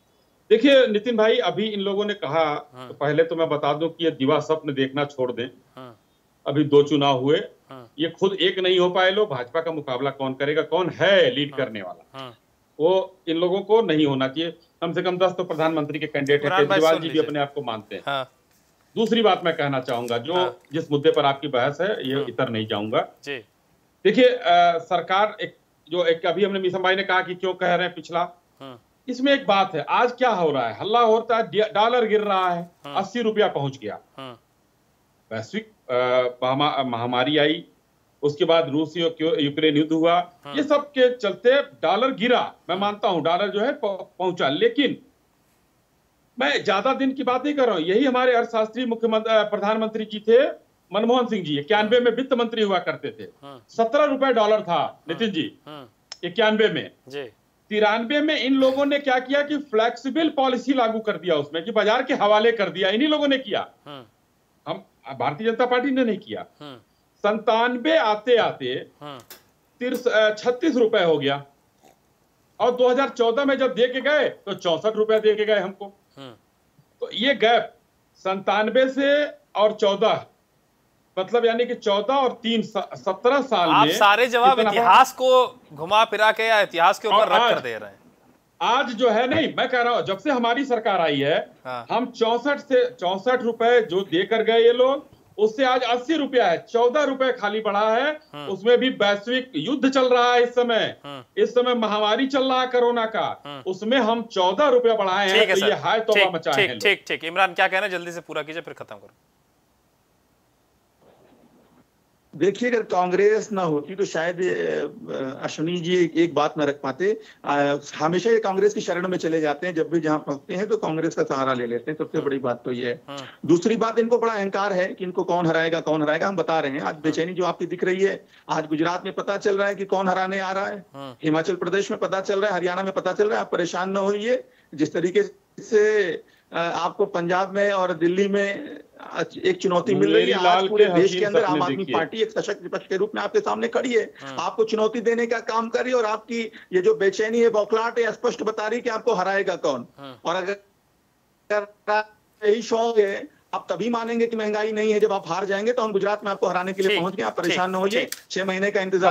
देखिए नितिन भाई, अभी इन लोगों ने कहा, तो पहले तो मैं बता दूं कि ये दिवा स्वप्न देखना छोड़ दें। अभी दो चुनाव हुए, ये खुद एक नहीं हो पाए लोग, भाजपा का मुकाबला कौन करेगा, कौन है लीड करने वाला, वो इन लोगों को नहीं होना चाहिए। कम से कम दस तो प्रधानमंत्री के कैंडिडेट है, केजरीवाल जी भी अपने आप को मानते हैं। हाँ। दूसरी बात मैं कहना चाहूंगा, जो हाँ। जिस मुद्दे पर आपकी बहस है, ये इतर नहीं जाऊंगा। देखिए सरकार एक जो एक अभी हमने मिशन भाई ने कहा कि क्यों कह रहे हैं पिछला, इसमें एक बात है, आज क्या हो रहा है, हल्ला होता है, डॉलर गिर रहा है, अस्सी रुपया पहुंच गया। वैश्विक महामारी आई, उसके बाद रूस यूक्रेन युद्ध हुआ, ये सब के चलते डॉलर गिरा। मैं मानता हूं डॉलर जो है पहुंचा, लेकिन मैं ज्यादा दिन की बात नहीं कर रहा हूं। यही हमारे अर्थशास्त्री मुख्यमंत्री प्रधानमंत्री जी थे मनमोहन सिंह जी, इक्यानवे में वित्त मंत्री हुआ करते थे। सत्रह रुपए डॉलर था नितिन जी इक्यानवे में। तिरानवे में इन लोगों ने क्या किया कि फ्लेक्सिबल पॉलिसी लागू कर दिया उसमें, कि बाजार के हवाले कर दिया। इन्हीं लोगों ने किया, हम भारतीय जनता पार्टी ने नहीं किया। संतानवे आते आते छत्तीस रुपए हो गया, और दो हज़ार चौदह में जब दे के गए तो चौसठ रुपए दे के गए हमको। तो ये गैप संतानवे से और चौदह, मतलब यानी कि चौदह और तीन सत्रह साल आप में सारे जवाब इतिहास को घुमा फिरा के या इतिहास के ऊपर रख कर दे रहे हैं। आज जो है, नहीं मैं कह रहा हूं, जब से हमारी सरकार आई है, हाँ। हम चौसठ से चौसठ रुपए जो देकर गए ये लोग, उससे आज अस्सी रुपया है, चौदह रुपए खाली बढ़ा है। उसमें भी वैश्विक युद्ध चल रहा है इस समय, इस समय महामारी चल रहा है कोरोना का, उसमें हम चौदह रुपया बढ़ाए हैं। तो ये हाय तौबा मचाए हैं। ठीक ठीक, इमरान क्या कहना, जल्दी से पूरा कीजिए फिर खत्म करो। देखिए, अगर कांग्रेस ना होती तो शायद अश्विनी जी एक बात ना रख पाते। हमेशा ये कांग्रेस की शरण में चले जाते हैं, जब भी जहां पहुंचते हैं तो कांग्रेस का सहारा ले लेते हैं। सबसे बड़ी बात तो ये है। दूसरी बात, इनको बड़ा अहंकार है कि इनको कौन हराएगा कौन हराएगा। हम बता रहे हैं, आज बेचैनी जो आपकी दिख रही है, आज गुजरात में पता चल रहा है कि कौन हराने आ रहा है, हिमाचल प्रदेश में पता चल रहा है, हरियाणा में पता चल रहा है। आप परेशान न होइए। जिस तरीके से आपको पंजाब में और दिल्ली में एक चुनौती मिल रही है, आज पूरे देश के अंदर आम आदमी पार्टी एक सशक्त विपक्ष के रूप में आपके सामने खड़ी है, आपको चुनौती देने का काम कर रही है, और आपकी ये जो बेचैनी है, बौखलाहट है, स्पष्ट बता रही है कि आपको हराएगा कौन। और अगर यही शौक है आप तभी मानेंगे कि महंगाई नहीं है जब आप हार जाएंगे। तो हम गुजरात में आपको हराने के लिए पहुंच गए, आप परेशान न होइए, छह महीने का इंतजार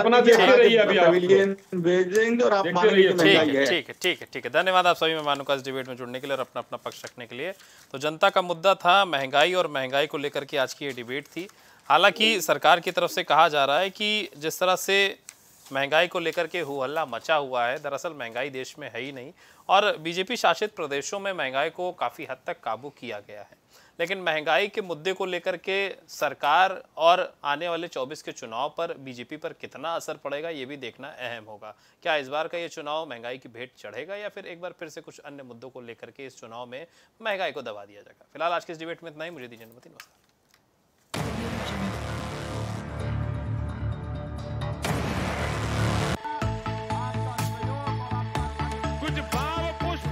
भेजेंगे और आप मानेंगे महंगाई है। ठीक है ठीक है ठीक है धन्यवाद आप सभी मेहमानों का इस डिबेट में जुड़ने के लिए और अपना अपना पक्ष रखने के लिए। तो जनता का मुद्दा था महंगाई और महंगाई को लेकर के आज की ये डिबेट थी। हालांकि सरकार की तरफ से कहा जा रहा है कि जिस तरह से महंगाई को लेकर के हो हल्ला मचा हुआ है, दरअसल महंगाई देश में है ही नहीं और बीजेपी शासित प्रदेशों में महंगाई को काफ़ी हद तक काबू किया गया है। लेकिन महंगाई के मुद्दे को लेकर के सरकार और आने वाले चौबीस के चुनाव पर बीजेपी पर कितना असर पड़ेगा ये भी देखना अहम होगा। क्या इस बार का ये चुनाव महंगाई की भेंट चढ़ेगा या फिर एक बार फिर से कुछ अन्य मुद्दों को लेकर के इस चुनाव में महंगाई को दबा दिया जाएगा। फिलहाल आज के इस डिबेट में इतना ही। मुझे दीजिए अनुमति, नमस्कार।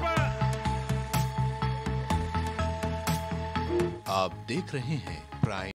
आप देख रहे हैं प्राइम